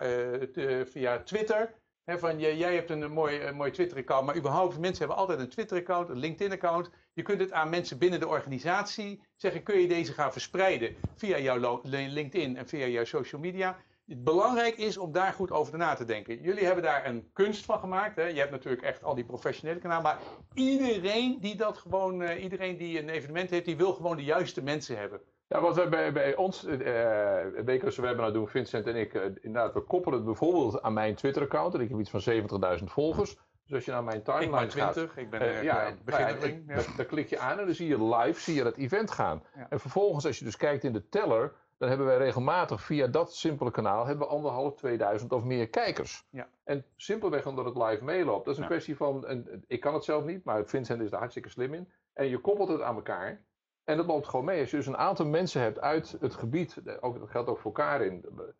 via Twitter. Jij hebt een mooi Twitter-account, maar überhaupt, mensen hebben altijd een Twitter-account, een LinkedIn-account. Je kunt het aan mensen binnen de organisatie zeggen, kun je deze gaan verspreiden via jouw LinkedIn en via jouw social media. Het belangrijk is om daar goed over na te denken. Jullie hebben daar een kunst van gemaakt. Hè? Je hebt natuurlijk echt al die professionele kanalen. Maar iedereen die een evenement heeft, die wil gewoon de juiste mensen hebben. Ja, wat we bij ons wekelijkse webinar doen, Vincent en ik, inderdaad, we koppelen het bijvoorbeeld aan mijn Twitter-account. En ik heb iets van 70.000 volgers. Dus als je naar mijn Ik ben timeline gaat, 20, ik ben beginneling. Ja. daar klik je aan en dan zie je live dat event gaan. Ja. En vervolgens, als je dus kijkt in de teller, dan hebben wij regelmatig via dat simpele kanaal hebben we 1500, 2000 of meer kijkers. Ja. En simpelweg omdat het live meeloopt. Dat is een kwestie van, ik kan het zelf niet, maar Vincent is er hartstikke slim in. En je koppelt het aan elkaar. En dat loopt gewoon mee. Als je dus een aantal mensen hebt uit het gebied, dat geldt ook voor Karin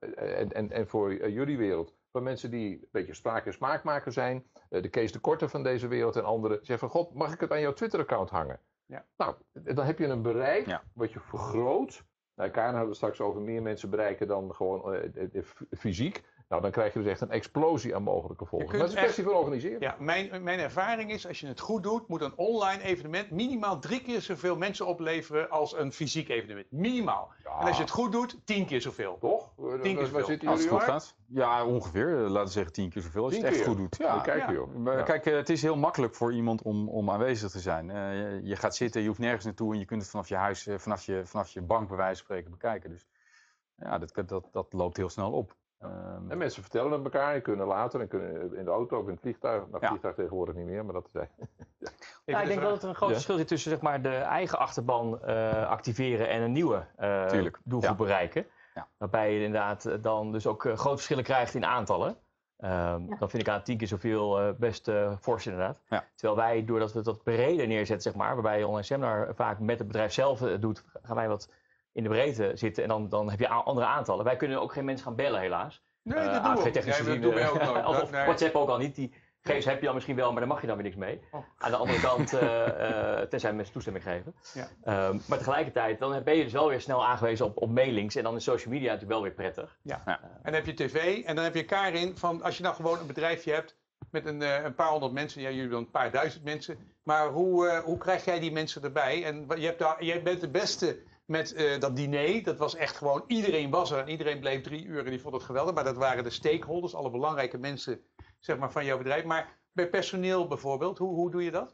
en voor jullie wereld, van mensen die een beetje spraak- en smaakmaker zijn, de Kees de Korte van deze wereld en anderen, zeggen van God, mag ik het aan jouw Twitter-account hangen? Ja. Nou, dan heb je een bereik wat je vergroot. Nou, Karin hadden we straks over meer mensen bereiken dan gewoon fysiek. Nou, dan krijg je dus echt een explosie aan mogelijke volgers. Maar het is een kwestie van organiseren. Ja, mijn ervaring is, als je het goed doet, moet een online evenement minimaal 3 keer zoveel mensen opleveren als een fysiek evenement. Minimaal. Ja. En als je het goed doet, 10 keer zoveel. Toch? 10 keer Waar zoveel. zitten Als het jullie goed op? gaat. Ja, ongeveer. Laten we zeggen 10 keer zoveel. Als je het 10 echt keer? goed doet. Ja, Ja. kijk ja. joh. Maar Ja. kijk, het is heel makkelijk voor iemand om aanwezig te zijn. Je gaat zitten, je hoeft nergens naartoe en je kunt het vanaf je huis, vanaf je bank bij wijze van spreken bekijken. Dus ja, dat loopt heel snel op. En mensen vertellen het elkaar, je kunnen later, en kunnen in de auto of in het vliegtuig. Nou, Ja. vliegtuig tegenwoordig niet meer, maar dat is Ja, ik denk wel dat er een groot verschil zit tussen zeg maar, de eigen achterban activeren en een nieuwe doelgroep bereiken. Ja. Waarbij je inderdaad dan dus ook grote verschillen krijgt in aantallen. Dan vind ik aan 10 keer zoveel best fors inderdaad. Ja. Terwijl wij, doordat we dat breder neerzetten, zeg maar, waarbij je online seminar vaak met het bedrijf zelf doet, gaan wij wat in de breedte zitten en dan heb je andere aantallen. Wij kunnen ook geen mensen gaan bellen helaas. Nee, dat doen we ook. technisch Nee, dat doen wij ook nooit. of Nee. WhatsApp ook al niet. Die gegevens heb je dan misschien wel, maar daar mag je dan weer niks mee. Oh. Aan de andere kant, tenzij mensen toestemming geven. Ja. Maar tegelijkertijd, dan ben je dus wel weer snel aangewezen op mailings. En dan is social media natuurlijk wel weer prettig. Ja. En dan heb je tv en dan heb je Karin van, als je nou gewoon een bedrijfje hebt met een paar honderd mensen, ja, jullie dan een paar duizend mensen. Maar hoe krijg jij die mensen erbij? En jij bent de beste met dat diner. Dat was echt gewoon, iedereen was er en iedereen bleef 3 uur en die vond het geweldig. Maar dat waren de stakeholders, alle belangrijke mensen zeg maar, van jouw bedrijf. Maar bij personeel bijvoorbeeld, hoe doe je dat?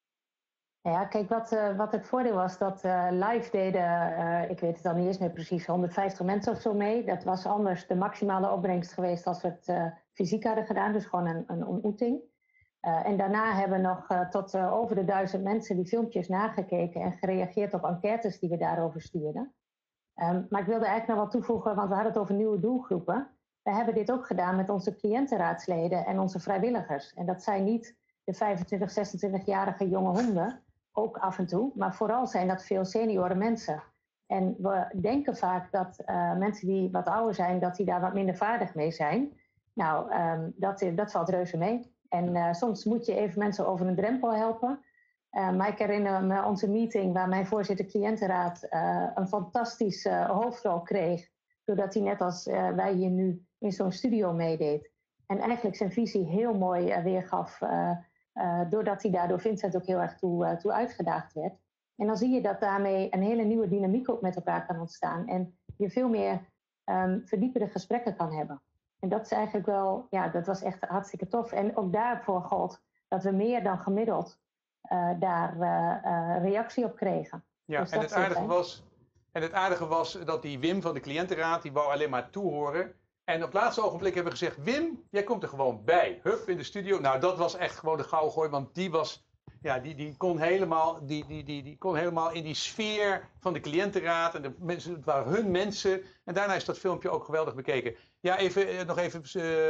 Ja, kijk, wat het voordeel was, dat live deden, ik weet het dan niet eens meer precies, 150 mensen of zo mee. Dat was anders de maximale opbrengst geweest als we het fysiek hadden gedaan, dus gewoon een ontmoeting. En daarna hebben nog tot over de 1000 mensen die filmpjes nagekeken en gereageerd op enquêtes die we daarover stuurden. Maar ik wilde eigenlijk nog wat toevoegen, want we hadden het over nieuwe doelgroepen. We hebben dit ook gedaan met onze cliëntenraadsleden en onze vrijwilligers. En dat zijn niet de 25, 26-jarige jonge honden, ook af en toe. Maar vooral zijn dat veel senioren mensen. En we denken vaak dat mensen die wat ouder zijn, dat die daar wat minder vaardig mee zijn. Nou, dat valt reuze mee. En soms moet je even mensen over een drempel helpen. Maar ik herinner me onze meeting waar mijn voorzitter cliëntenraad een fantastische hoofdrol kreeg. Doordat hij net als wij hier nu in zo'n studio meedeed. En eigenlijk zijn visie heel mooi weergaf. Doordat hij daardoor Vincent ook heel erg toe uitgedaagd werd. En dan zie je dat daarmee een hele nieuwe dynamiek ook met elkaar kan ontstaan. En je veel meer verdiepende gesprekken kan hebben. En dat is eigenlijk wel, ja, dat was echt hartstikke tof. En ook daarvoor gold dat we meer dan gemiddeld daar reactie op kregen. Ja, Dus en dat het aardige was dat die Wim van de cliëntenraad, die wou alleen maar toehoren. En op het laatste ogenblik hebben we gezegd, Wim, jij komt er gewoon bij. Hup, in de studio. Nou, dat was echt gewoon de gouden gooi, want die was, ja, die kon helemaal in die sfeer van de cliëntenraad. En de mensen, het waren hun mensen. En daarna is dat filmpje ook geweldig bekeken. Ja, nog even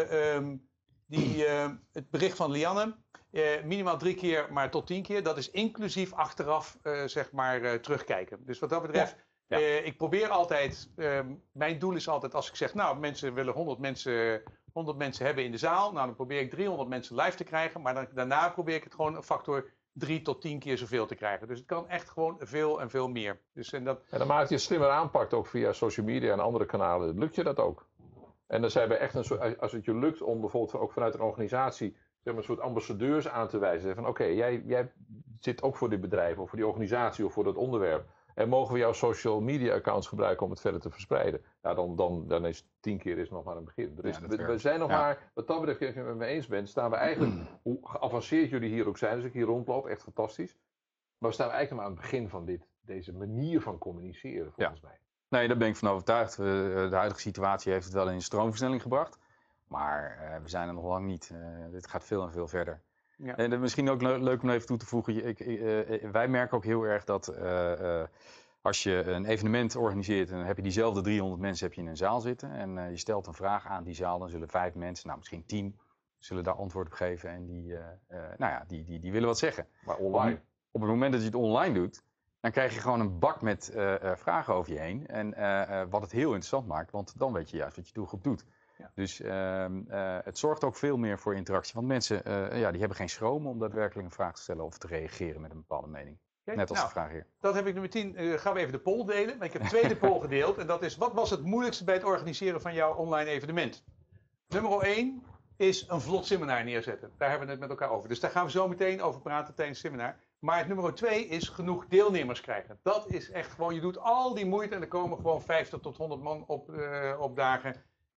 het bericht van Lianne. Minimaal 3 keer, maar tot 10 keer. Dat is inclusief achteraf, zeg maar, terugkijken. Dus wat dat betreft, ik probeer altijd, mijn doel is altijd als ik zeg, nou, mensen willen 100 mensen hebben in de zaal. Nou, dan probeer ik 300 mensen live te krijgen. Maar daarna probeer ik het gewoon een factor 3 tot 10 keer zoveel te krijgen. Dus het kan echt gewoon veel en veel meer. Dus, en dan maakt je slimmer aanpakt, ook via social media en andere kanalen. Lukt je dat ook? En dan zijn we echt als het je lukt om bijvoorbeeld ook vanuit een organisatie zeg maar, een soort ambassadeurs aan te wijzen. Van oké, jij zit ook voor dit bedrijf of voor die organisatie of voor dat onderwerp. En mogen we jouw social media accounts gebruiken om het verder te verspreiden? Ja, dan is 10 keer nog maar een begin. We zijn nog maar, wat dat betreft, als je het met me eens bent, staan we eigenlijk, hoe geavanceerd jullie hier ook zijn, als ik hier rondloop, echt fantastisch. Maar we staan eigenlijk maar aan het begin van dit. deze manier van communiceren, volgens mij. Nee, daar ben ik van overtuigd. De huidige situatie heeft het wel in een stroomversnelling gebracht. Maar we zijn er nog lang niet. Dit gaat veel en veel verder. Ja. En misschien ook leuk om even toe te voegen. Wij merken ook heel erg dat als je een evenement organiseert... en dan heb je diezelfde 300 mensen heb je in een zaal zitten... en je stelt een vraag aan die zaal, dan zullen 5 mensen, nou misschien 10... zullen daar antwoord op geven en die willen wat zeggen. Maar online? Op het moment dat je het online doet... dan krijg je gewoon een bak met vragen over je heen. En wat het heel interessant maakt, want dan weet je juist wat je doelgroep doet. Ja. Dus het zorgt ook veel meer voor interactie. Want mensen die hebben geen schroom om daadwerkelijk een vraag te stellen of te reageren met een bepaalde mening. Kijk, Net als nou, de vraag hier. Dat heb ik nu meteen. Gaan we even de poll delen. Maar ik heb tweede poll gedeeld. En dat is: wat was het moeilijkste bij het organiseren van jouw online evenement? Nummer 1 is een vlot seminar neerzetten. Daar hebben we het met elkaar over. Dus daar gaan we zo meteen over praten tijdens het seminar. Maar het nummer 2 is genoeg deelnemers krijgen. Dat is echt gewoon, je doet al die moeite en er komen gewoon 50 tot 100 man op dagen.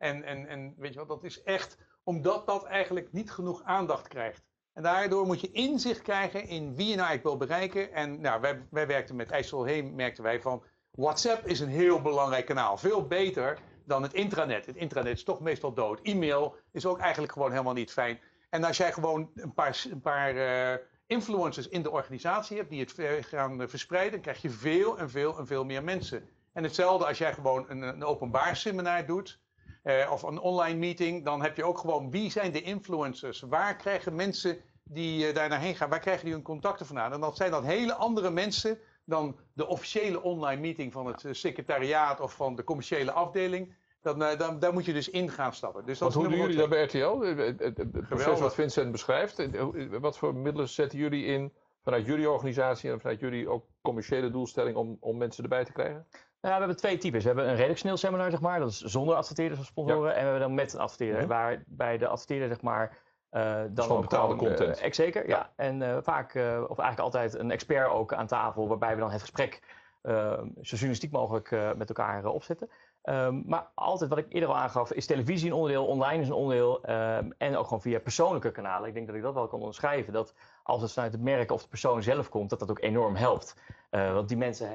En weet je wat, dat is echt omdat dat eigenlijk niet genoeg aandacht krijgt. En daardoor moet je inzicht krijgen in wie je nou eigenlijk wil bereiken. En nou, wij werkten met IJsselheem, merkten wij van WhatsApp is een heel belangrijk kanaal. Veel beter dan het intranet. Het intranet is toch meestal dood. E-mail is ook eigenlijk gewoon helemaal niet fijn. En als jij gewoon een paar influencers in de organisatie hebt die het gaan verspreiden, dan krijg je veel en veel meer mensen. En hetzelfde als jij gewoon een openbaar seminar doet. Of een online meeting, dan heb je ook gewoon wie zijn de influencers? Waar krijgen mensen die daar naarheen gaan, waar krijgen die hun contacten vandaan? En dat zijn dan hele andere mensen dan de officiële online meeting van het secretariaat of van de commerciële afdeling. Daar moet je dus in gaan stappen. Dus dat Hoe doen jullie dat bij RTL? Het proces wat Geweldig. Vincent beschrijft. Wat voor middelen zetten jullie in vanuit jullie organisatie en vanuit jullie ook commerciële doelstelling om mensen erbij te krijgen? Nou, we hebben 2 types. We hebben een redactioneel seminar, zeg maar. Dat is zonder adverteerders of sponsoren. En we hebben dan met een adverteerder. Mhm. Waarbij de adverteerder, zeg maar, dan gewoon ook betaalde gewoon, content. Zeker, ja. En vaak, of eigenlijk altijd een expert ook aan tafel. Waarbij we dan het gesprek zo journalistiek mogelijk met elkaar opzetten. Maar altijd, wat ik eerder al aangaf, is televisie een onderdeel. Online is een onderdeel. En ook gewoon via persoonlijke kanalen. Ik denk dat ik dat wel kan onderschrijven. Dat als het vanuit het merk of de persoon zelf komt, dat ook enorm helpt. Want die mensen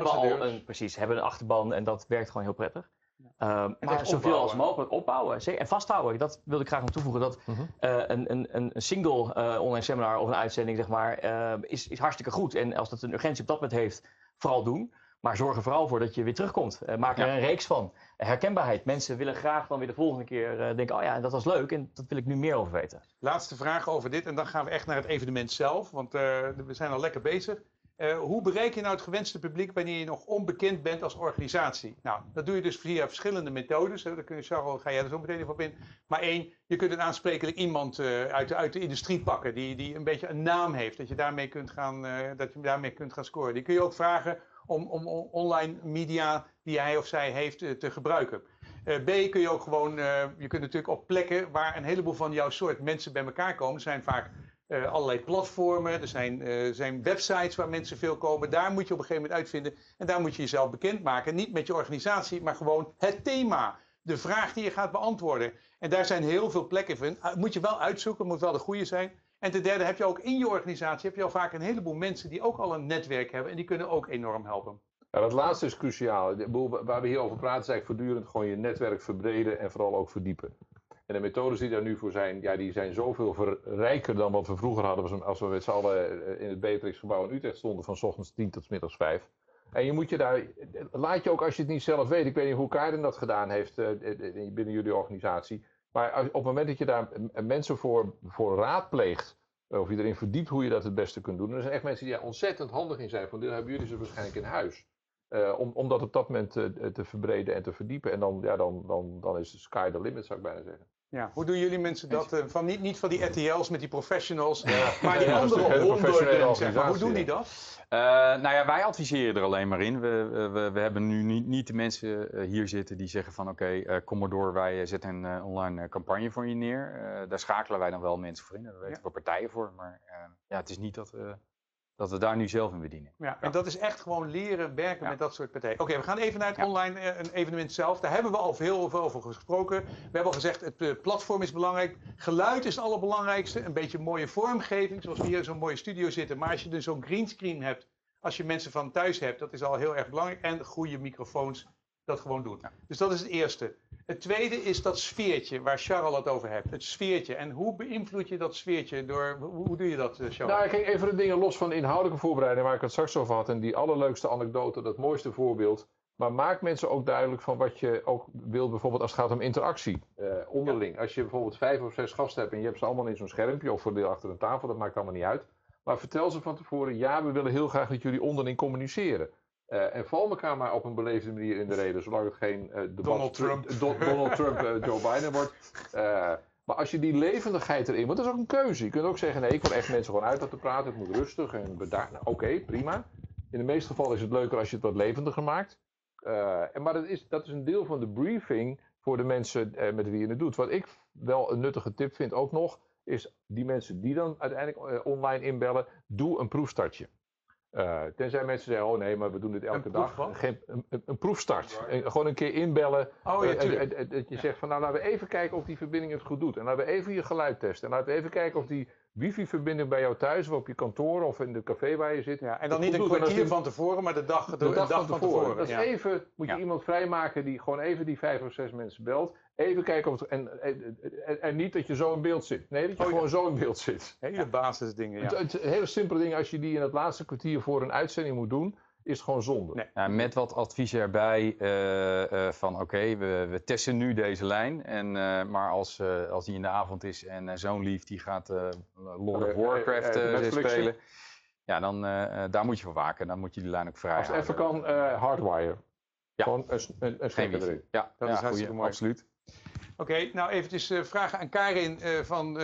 hebben een achterban en dat werkt gewoon heel prettig. Maar zoveel opbouwen. als mogelijk opbouwen en vasthouden. Dat wilde ik graag nog toevoegen. Dat een single online seminar of een uitzending, zeg maar, is hartstikke goed. En als dat een urgentie op dat moment heeft, vooral doen. Maar zorg er vooral voor dat je weer terugkomt. Maak er een reeks van. Herkenbaarheid. Mensen willen graag dan weer de volgende keer denken, oh ja, dat was leuk en dat wil ik nu meer over weten. Laatste vraag over dit en dan gaan we echt naar het evenement zelf. Want we zijn al lekker bezig. Hoe bereik je nou het gewenste publiek wanneer je nog onbekend bent als organisatie? Nou, dat doe je dus via verschillende methodes. Daar kun je, Charles, ga jij er zo meteen even op in. Maar 1, je kunt een aansprekelijk iemand uit de industrie pakken die een beetje een naam heeft. Dat je daarmee kunt gaan scoren. Die kun je ook vragen om online media die hij of zij heeft te gebruiken. B, kun je ook gewoon, je kunt natuurlijk op plekken waar een heleboel van jouw soort mensen bij elkaar komen. Er zijn vaak allerlei platformen, er zijn websites waar mensen veel komen. Daar moet je op een gegeven moment uitvinden en daar moet je jezelf bekendmaken. Niet met je organisatie, maar gewoon het thema. De vraag die je gaat beantwoorden. En daar zijn heel veel plekken van. Moet je wel uitzoeken, moet wel de goede zijn. En ten derde heb je ook in je organisatie al vaak een heleboel mensen die ook al een netwerk hebben. En die kunnen ook enorm helpen. Ja, dat laatste is cruciaal. Waar we hier over praten is eigenlijk voortdurend gewoon je netwerk verbreden en vooral ook verdiepen. En de methodes die daar nu voor zijn, ja, die zijn zoveel rijker dan wat we vroeger hadden. Als we met z'n allen in het Beatrixgebouw in Utrecht stonden van 's ochtends 10 tot 's middags 5. En je moet je daar, laat je ook als je het niet zelf weet. Ik weet niet hoe Karin dat gedaan heeft binnen jullie organisatie. Maar op het moment dat je daar mensen voor raadpleegt, of je erin verdiept hoe je dat het beste kunt doen. Dan zijn echt mensen die daar ontzettend handig in zijn. Van dit hebben jullie ze waarschijnlijk in huis. Om dat op dat moment te verbreden en te verdiepen. En dan is de sky the limit, zou ik bijna zeggen. Ja, hoe doen jullie mensen dat? Niet van die RTL's met die professionals, Ja. maar die Ja, dat is andere een hele professionele honderden, zeg maar. Hoe doen die organisatie, dat? Nou ja, wij adviseren er alleen maar in. We hebben nu niet de mensen hier zitten die zeggen van oké, kom maar door, wij zetten een online campagne voor je neer. Daar schakelen wij dan wel mensen voor in. Daar weten we partijen voor. Maar ja, het is niet dat we daar nu zelf in bedienen. Ja, en dat is echt gewoon leren werken met dat soort partijen. Oké, we gaan even naar het online een evenement zelf. Daar hebben we al heel veel over gesproken. We hebben al gezegd, het platform is belangrijk. Geluid is het allerbelangrijkste. Een beetje mooie vormgeving, zoals we hier in zo'n mooie studio zitten. Maar als je dus zo'n greenscreen hebt als je mensen van thuis hebt, dat is al heel erg belangrijk. En goede microfoons dat gewoon doen. Ja. Dus dat is het eerste. Het tweede is dat sfeertje waar Charles het over heeft. Het sfeertje. En hoe beïnvloed je dat sfeertje? Hoe doe je dat, Charles? Nou, kijk, even de dingen los van de inhoudelijke voorbereiding waar ik het straks over had. En die allerleukste anekdote, dat mooiste voorbeeld. Maar maak mensen ook duidelijk van wat je ook wilt, bijvoorbeeld als het gaat om interactie onderling. Als je bijvoorbeeld 5 of 6 gasten hebt en je hebt ze allemaal in zo'n schermpje of voor deel achter een tafel, dat maakt allemaal niet uit. Maar vertel ze van tevoren, ja, we willen heel graag dat jullie onderling communiceren. En val elkaar maar op een beleefde manier in de reden, zolang het geen Donald Trump. Donald Trump Joe Biden wordt. Maar als je die levendigheid erin, want dat is ook een keuze. Je kunt ook zeggen, nee, ik wil echt mensen gewoon uit laten praten. Het moet rustig en bedaard. Nou, oké, prima. In de meeste gevallen is het leuker als je het wat levendiger maakt. Maar dat is een deel van de briefing voor de mensen met wie je het doet. Wat ik wel een nuttige tip vind ook nog, is die mensen die dan uiteindelijk online inbellen, doe een proefstartje. Tenzij mensen zeggen, oh nee, maar we doen dit elke dag. Een proefstart. Gewoon een keer inbellen. Oh, ja, tuurlijk. Dat je zegt van, nou laten we even kijken of die verbinding het goed doet. En laten we even je geluid testen. En laten we even kijken of die wifi-verbinding bij jou thuis of op je kantoor of in de café waar je zit. Ja, en dan niet een kwartier van tevoren, maar de dag van tevoren. Dat is even, moet je iemand vrijmaken die gewoon even die 5 of 6 mensen belt. Even kijken of en niet dat je zo in beeld zit. Nee, dat je gewoon zo in beeld zit. Hele basisdingen, ja. Het hele simpele ding, als je die in het laatste kwartier voor een uitzending moet doen, is het gewoon zonde. Nee. Ja, met wat advies erbij van oké, we testen nu deze lijn. Maar als die in de avond is en zo'n lief die gaat Lord of Warcraft spelen. Ja, dan daar moet je voor waken. Dan moet je die lijn ook vrij Als het even kan, hardwire. Ja. Gewoon een stekker erin. Ja, Dat is hartstikke mooi. Absoluut. Oké, nou eventjes vragen aan Karin van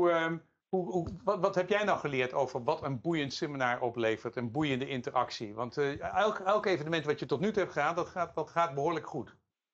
wat heb jij nou geleerd over wat een boeiend seminar oplevert, een boeiende interactie? Want elk evenement wat je tot nu toe hebt gedaan, dat gaat behoorlijk goed.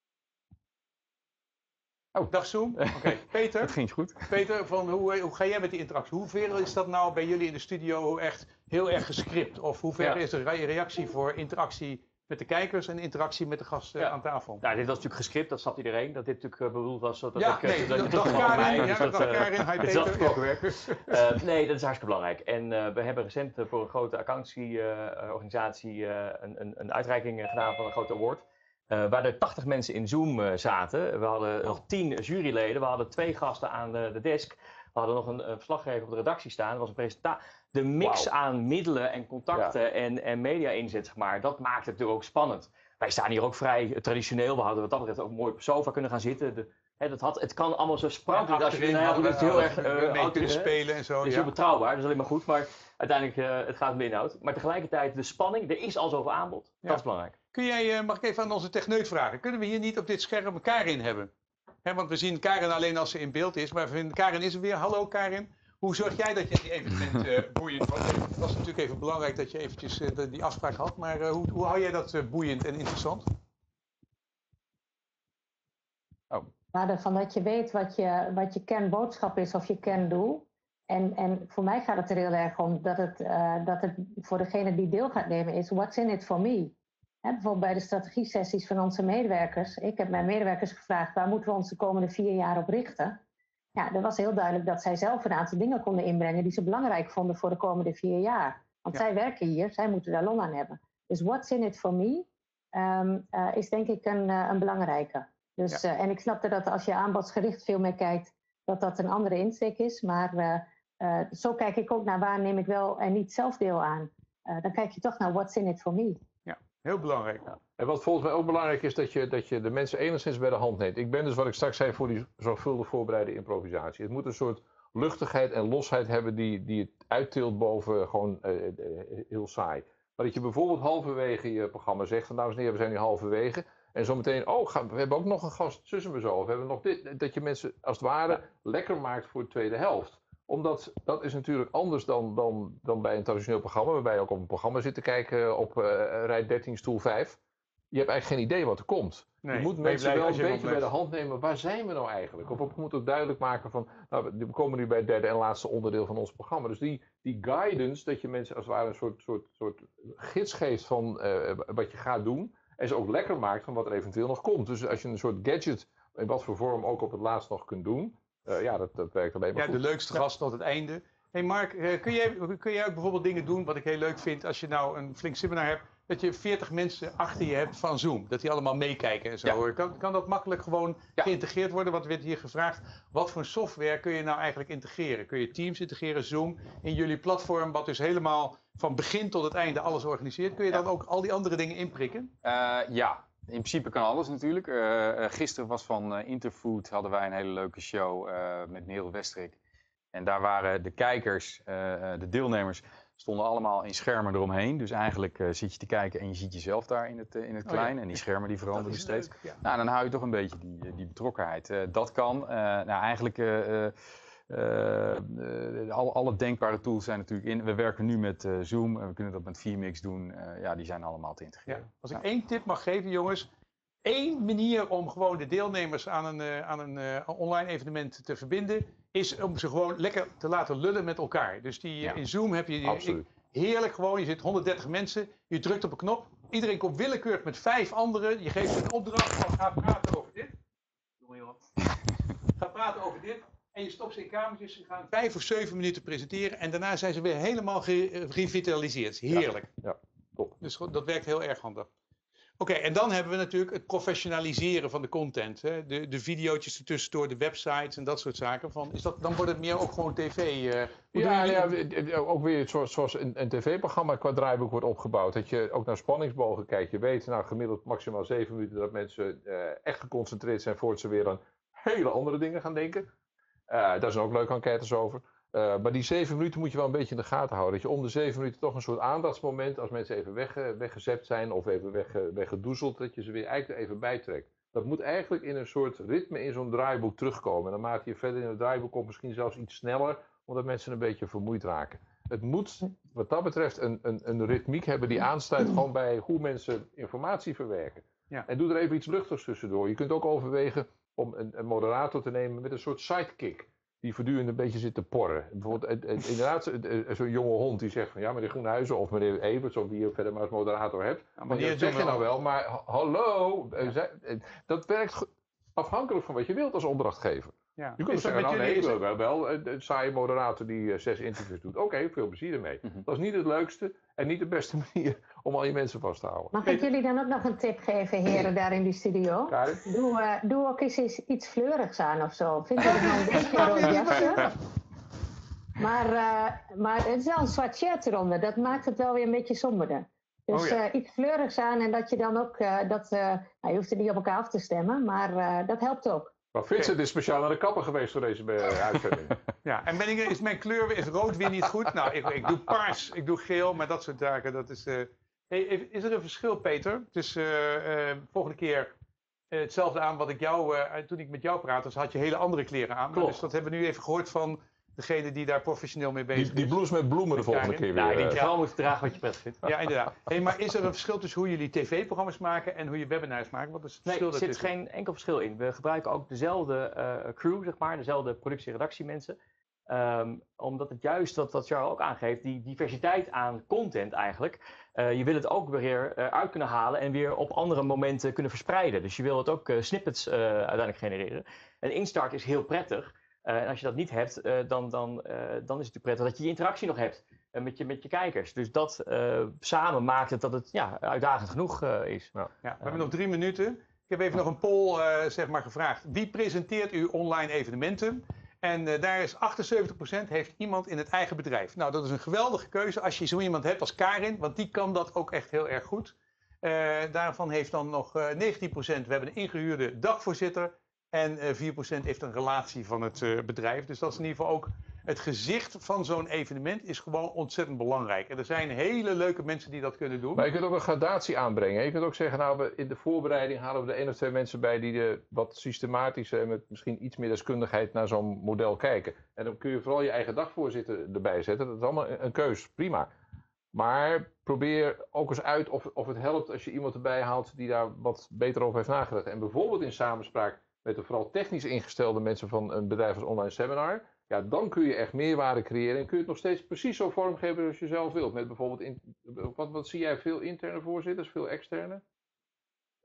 Oh. Dag Zoom. Oké, Peter. Dat ging goed. Peter, van hoe ga jij met die interactie? Hoeveel is dat nou bij jullie in de studio echt heel erg gescript? Of hoever is de reactie voor interactie met de kijkers en interactie met de gasten aan tafel? Nou, dit was natuurlijk gescript, dat snapt iedereen. Dat dit natuurlijk bedoeld was. Dat Dag Karin. Dag Karin. Hi Het is Peter. afgesproken werk. Nee, dat is hartstikke belangrijk. En we hebben recent voor een grote accountieorganisatie een uitreiking gedaan van een grote award. Waar er 80 mensen in Zoom zaten. We hadden nog 10 juryleden. We hadden 2 gasten aan de desk. We hadden nog een verslaggever op de redactie staan. Er was een presentatie. De mix aan middelen en contacten en media inzet, zeg maar, dat maakt het natuurlijk ook spannend. Wij staan hier ook vrij traditioneel. We hadden wat dat betreft ook mooi op de sofa kunnen gaan zitten. Het kan allemaal zo sprankelijk als je heel erg mee kunnen spelen en zo. Het is heel betrouwbaar, dat is alleen maar goed. Maar uiteindelijk, het gaat om de inhoud. Maar tegelijkertijd de spanning, er is al zoveel aanbod. Dat is belangrijk. Mag ik even aan onze techneut vragen? Kunnen we hier niet op dit scherm Karin hebben? Want we zien Karin alleen als ze in beeld is. Maar Karin is er weer. Hallo Karin. Hoe zorg jij dat je die evenement boeiend wordt? Het was natuurlijk even belangrijk dat je eventjes die afspraak had. Maar hoe hou jij dat boeiend en interessant? Van dat je weet wat je kernboodschap is of je kerndoel. En voor mij gaat het er heel erg om dat het voor degene die deel gaat nemen is, what's in it for me? Bijvoorbeeld bij de strategie-sessies van onze medewerkers. Ik heb mijn medewerkers gevraagd, waar moeten we ons de komende 4 jaar op richten? Ja, dat was heel duidelijk dat zij zelf een aantal dingen konden inbrengen die ze belangrijk vonden voor de komende 4 jaar. Want zij werken hier, zij moeten daar lol aan hebben. Dus what's in it for me is denk ik een belangrijke. Dus, en ik snapte dat als je aanbodsgericht veel meer kijkt, dat een andere insteek is. Maar zo kijk ik ook naar waar neem ik wel en niet zelf deel aan. Dan kijk je toch naar what's in it for me. Ja, heel belangrijk. Ja. En wat volgens mij ook belangrijk is, dat je de mensen enigszins bij de hand neemt. Ik ben dus, wat ik straks zei, voor die zorgvuldig voorbereide improvisatie. Het moet een soort luchtigheid en losheid hebben die het uittilt boven gewoon heel saai. Maar dat je bijvoorbeeld halverwege je programma zegt van, dames en heren, we zijn nu halverwege. En zometeen, we hebben ook nog een gast, zus en we zo. Of we hebben nog dit. Dat je mensen als het ware lekker maakt voor de tweede helft. Omdat dat is natuurlijk anders dan bij een traditioneel programma. Waarbij je ook op een programma zit te kijken op rij 13, stoel 5. Je hebt eigenlijk geen idee wat er komt. Nee, je moet mensen wel een beetje bij de hand nemen. Waar zijn we nou eigenlijk? Of we moeten ook duidelijk maken van, nou, we komen nu bij het derde en laatste onderdeel van ons programma. Dus die guidance, dat je mensen als het ware een soort gids geeft van wat je gaat doen. En ze ook lekker maakt van wat er eventueel nog komt. Dus als je een soort gadget, in wat voor vorm ook op het laatst nog kunt doen. Dat werkt alleen maar goed. De leukste gast tot het einde. Hey Mark, kun jij ook bijvoorbeeld dingen doen wat ik heel leuk vind als je nou een flink seminar hebt, dat je 40 mensen achter je hebt van Zoom, dat die allemaal meekijken en zo. Ja. Kan dat makkelijk gewoon geïntegreerd worden? Wat werd hier gevraagd? Wat voor software kun je nou eigenlijk integreren? Kun je Teams integreren, Zoom in jullie platform, wat dus helemaal van begin tot het einde alles organiseert? Kun je dan ook al die andere dingen inprikken? Ja, in principe kan alles natuurlijk. Gisteren was van Interfood, hadden wij een hele leuke show met Merel Westrik. En daar waren de kijkers, de deelnemers, stonden allemaal in schermen eromheen. Dus eigenlijk zit je te kijken en je ziet jezelf daar in het klein. En die schermen die veranderen steeds. Leuk, ja. Nou, dan hou je toch een beetje die betrokkenheid. Dat kan. Nou, eigenlijk alle denkbare tools zijn natuurlijk in. We werken nu met Zoom en we kunnen dat met vMix doen. Ja, die zijn allemaal te integreren. Ja. Als ik één tip mag geven, jongens. Eén manier om gewoon de deelnemers aan een online evenement te verbinden, is om ze gewoon lekker te laten lullen met elkaar. Dus in Zoom heb je heerlijk gewoon, je zit 130 mensen, je drukt op een knop, iedereen komt willekeurig met 5 anderen, je geeft een opdracht van ga praten over dit. Ga praten over dit. En je stopt ze in kamertjes, ze gaan 5 of 7 minuten presenteren en daarna zijn ze weer helemaal gerevitaliseerd. Heerlijk. Ja, top. Dus dat werkt heel erg handig. Oké, en dan hebben we natuurlijk het professionaliseren van de content. Hè? De video's ertussendoor, de websites en dat soort zaken. Dan wordt het meer ook gewoon tv. Ook weer zoals een tv-programma qua draaiboek wordt opgebouwd. Dat je ook naar spanningsbogen kijkt. Je weet nou gemiddeld maximaal 7 minuten dat mensen echt geconcentreerd zijn voordat ze weer aan hele andere dingen gaan denken. Daar zijn ook leuke enquêtes over. Maar die 7 minuten moet je wel een beetje in de gaten houden. Dat je om de 7 minuten toch een soort aandachtsmoment, als mensen even weggezept zijn of even weggedoezeld, dat je ze weer eigenlijk even bijtrekt. Dat moet eigenlijk in een soort ritme in zo'n draaiboek terugkomen. En dan maak je verder in het draaiboek op misschien zelfs iets sneller, omdat mensen een beetje vermoeid raken. Het moet wat dat betreft een ritmiek hebben die aansluit gewoon bij hoe mensen informatie verwerken. Ja. En doe er even iets luchtigs tussendoor. Je kunt ook overwegen om een moderator te nemen met een soort sidekick. Die voortdurend een beetje zit te porren. Bijvoorbeeld, inderdaad, zo'n jonge hond die zegt van ja, meneer Groenhuizen of meneer Everts, of wie je verder maar als moderator hebt. Maar dat zeg je nou wel, maar hallo, dat werkt afhankelijk van wat je wilt als opdrachtgever. Ja. Je kunt zeggen, nou nee, ik wil wel een saaie moderator die 6 interviews doet. Oké, veel plezier ermee. Dat is niet het leukste en niet de beste manier om al je mensen vast te houden. Mag ik jullie dan ook nog een tip geven, heren, daar in die studio? Doe ook eens iets fleurigs aan of zo. Vind je het nou een beetje rood? Maar het is wel een zwart shirt eronder. Dat maakt het wel weer een beetje somberder. Dus iets fleurigs aan en dat je dan ook... je hoeft er niet op elkaar af te stemmen, maar dat helpt ook. Maar Vincent is speciaal naar de kapper geweest voor deze uitzending. Ja, en is mijn kleur, is rood weer niet goed? Nou, ik doe paars, ik doe geel, maar dat soort zaken, dat is... is er een verschil, Peter, tussen volgende keer hetzelfde aan wat ik toen ik met jou praatte, dus had je hele andere kleren aan. Klopt. Dus dat hebben we nu even gehoord van degene die daar professioneel mee bezig is. Die blouse met bloemen de volgende keer weer. Nou, die vooral moet dragen wat je prettig vindt. Ja, inderdaad. Hey, maar is er een verschil tussen hoe jullie tv-programma's maken en hoe je webinars maken? Wat is het verschil er zit geen enkel verschil in. We gebruiken ook dezelfde crew, zeg maar, dezelfde productie- en redactiemensen. Omdat het juist, wat Charles ook aangeeft, die diversiteit aan content eigenlijk. Je wil het ook weer uit kunnen halen en weer op andere momenten kunnen verspreiden. Dus je wil het ook snippets uiteindelijk genereren. En Instart is heel prettig. En als je dat niet hebt, dan is het prettig dat je die interactie nog hebt met je kijkers. Dus dat samen maakt het dat het uitdagend genoeg is. Ja. We hebben nog 3 minuten. Ik heb even nog een poll gevraagd. Wie presenteert u online evenementen? En daar is 78% heeft iemand in het eigen bedrijf. Nou, dat is een geweldige keuze als je zo iemand hebt als Karin, want die kan dat ook echt heel erg goed. Daarvan heeft dan nog 19%, we hebben een ingehuurde dagvoorzitter. En 4% heeft een relatie van het bedrijf. Dus dat is in ieder geval ook het gezicht van zo'n evenement is gewoon ontzettend belangrijk. En er zijn hele leuke mensen die dat kunnen doen. Maar je kunt ook een gradatie aanbrengen. Je kunt ook zeggen, nou, in de voorbereiding halen we er 1 of 2 mensen bij die wat systematischer en met misschien iets meer deskundigheid naar zo'n model kijken. En dan kun je vooral je eigen dagvoorzitter erbij zetten. Dat is allemaal een keus, prima. Maar probeer ook eens uit of het helpt als je iemand erbij haalt die daar wat beter over heeft nagedacht. En bijvoorbeeld in samenspraak met de vooral technisch ingestelde mensen van een bedrijf als Online Seminar. Ja, dan kun je echt meerwaarde creëren en kun je het nog steeds precies zo vormgeven als je zelf wilt. Met bijvoorbeeld, wat zie jij? Veel interne voorzitters, veel externe?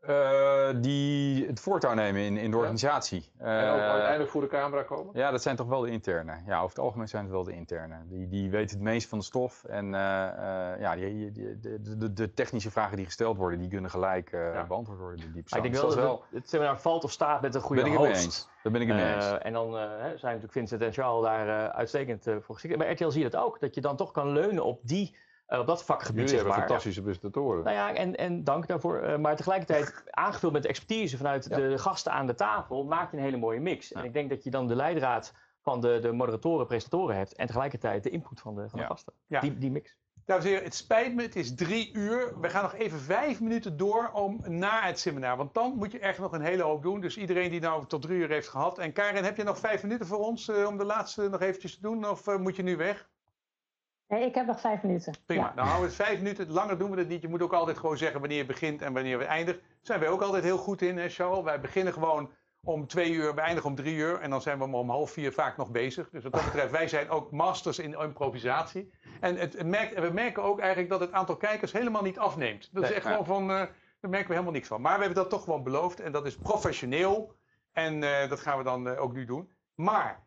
Die het voortouw nemen in de organisatie. En ook uiteindelijk voor de camera komen? Ja, dat zijn toch wel de interne. Ja, over het algemeen zijn het wel de interne. Die weten het meest van de stof. En ja, de technische vragen die gesteld worden, die kunnen gelijk beantwoord worden door die persoon. Maar ik denk wel dat het seminar valt of staat met een goede ben ik host. het mee eens. Daar ben ik het mee eens. En dan zijn natuurlijk Vincent en Charles daar uitstekend voor geschikt. Bij RTL zie je dat ook, dat je dan toch kan leunen op op dat vakgebied. Jullie zeg hebben maar. fantastische presentatoren. Nou ja, en dank daarvoor. Maar tegelijkertijd aangevuld met expertise vanuit de gasten aan de tafel, maak je een hele mooie mix. Ja. En ik denk dat je dan de leidraad van de moderatoren, presentatoren hebt en tegelijkertijd de input van de gasten. Ja. Die mix. Dames en heren, het spijt me, het is 3 uur. We gaan nog even 5 minuten door na het seminar. Want dan moet je echt nog een hele hoop doen. Dus iedereen die nou tot 3 uur heeft gehad. En Karin, heb je nog 5 minuten voor ons om de laatste nog eventjes te doen? Of moet je nu weg? Nee, ik heb nog 5 minuten. Prima, Ja. dan houden we het 5 minuten. Langer doen we het niet. Je moet ook altijd gewoon zeggen wanneer je begint en wanneer we eindigt. Daar zijn wij ook altijd heel goed in, hè, Charles? Wij beginnen gewoon om 2 uur, we eindigen om 3 uur. En dan zijn we om 3:30 vaak nog bezig. Dus wat dat betreft, wij zijn ook masters in improvisatie. En we merken ook eigenlijk dat het aantal kijkers helemaal niet afneemt. Dat is echt gewoon van, daar merken we helemaal niks van. Maar we hebben dat toch gewoon beloofd. En dat is professioneel. En dat gaan we dan ook nu doen. Maar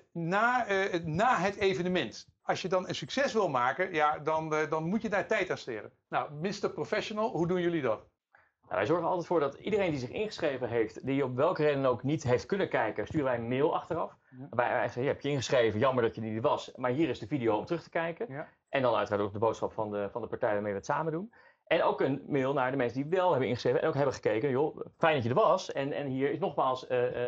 na het evenement, als je dan een succes wil maken, ja, dan moet je daar tijd aan steren. Nou, Mr. Professional, hoe doen jullie dat? Nou, wij zorgen altijd voor dat iedereen die zich ingeschreven heeft, die op welke reden ook niet heeft kunnen kijken, sturen wij een mail achteraf. Ja. Waarbij wij zeggen, je hebt je ingeschreven, jammer dat je er niet was, maar hier is de video om terug te kijken. Ja. En dan uiteraard ook de boodschap van de partij waarmee we het samen doen. En ook een mail naar de mensen die wel hebben ingeschreven en ook hebben gekeken. Joh, fijn dat je er was. En hier is nogmaals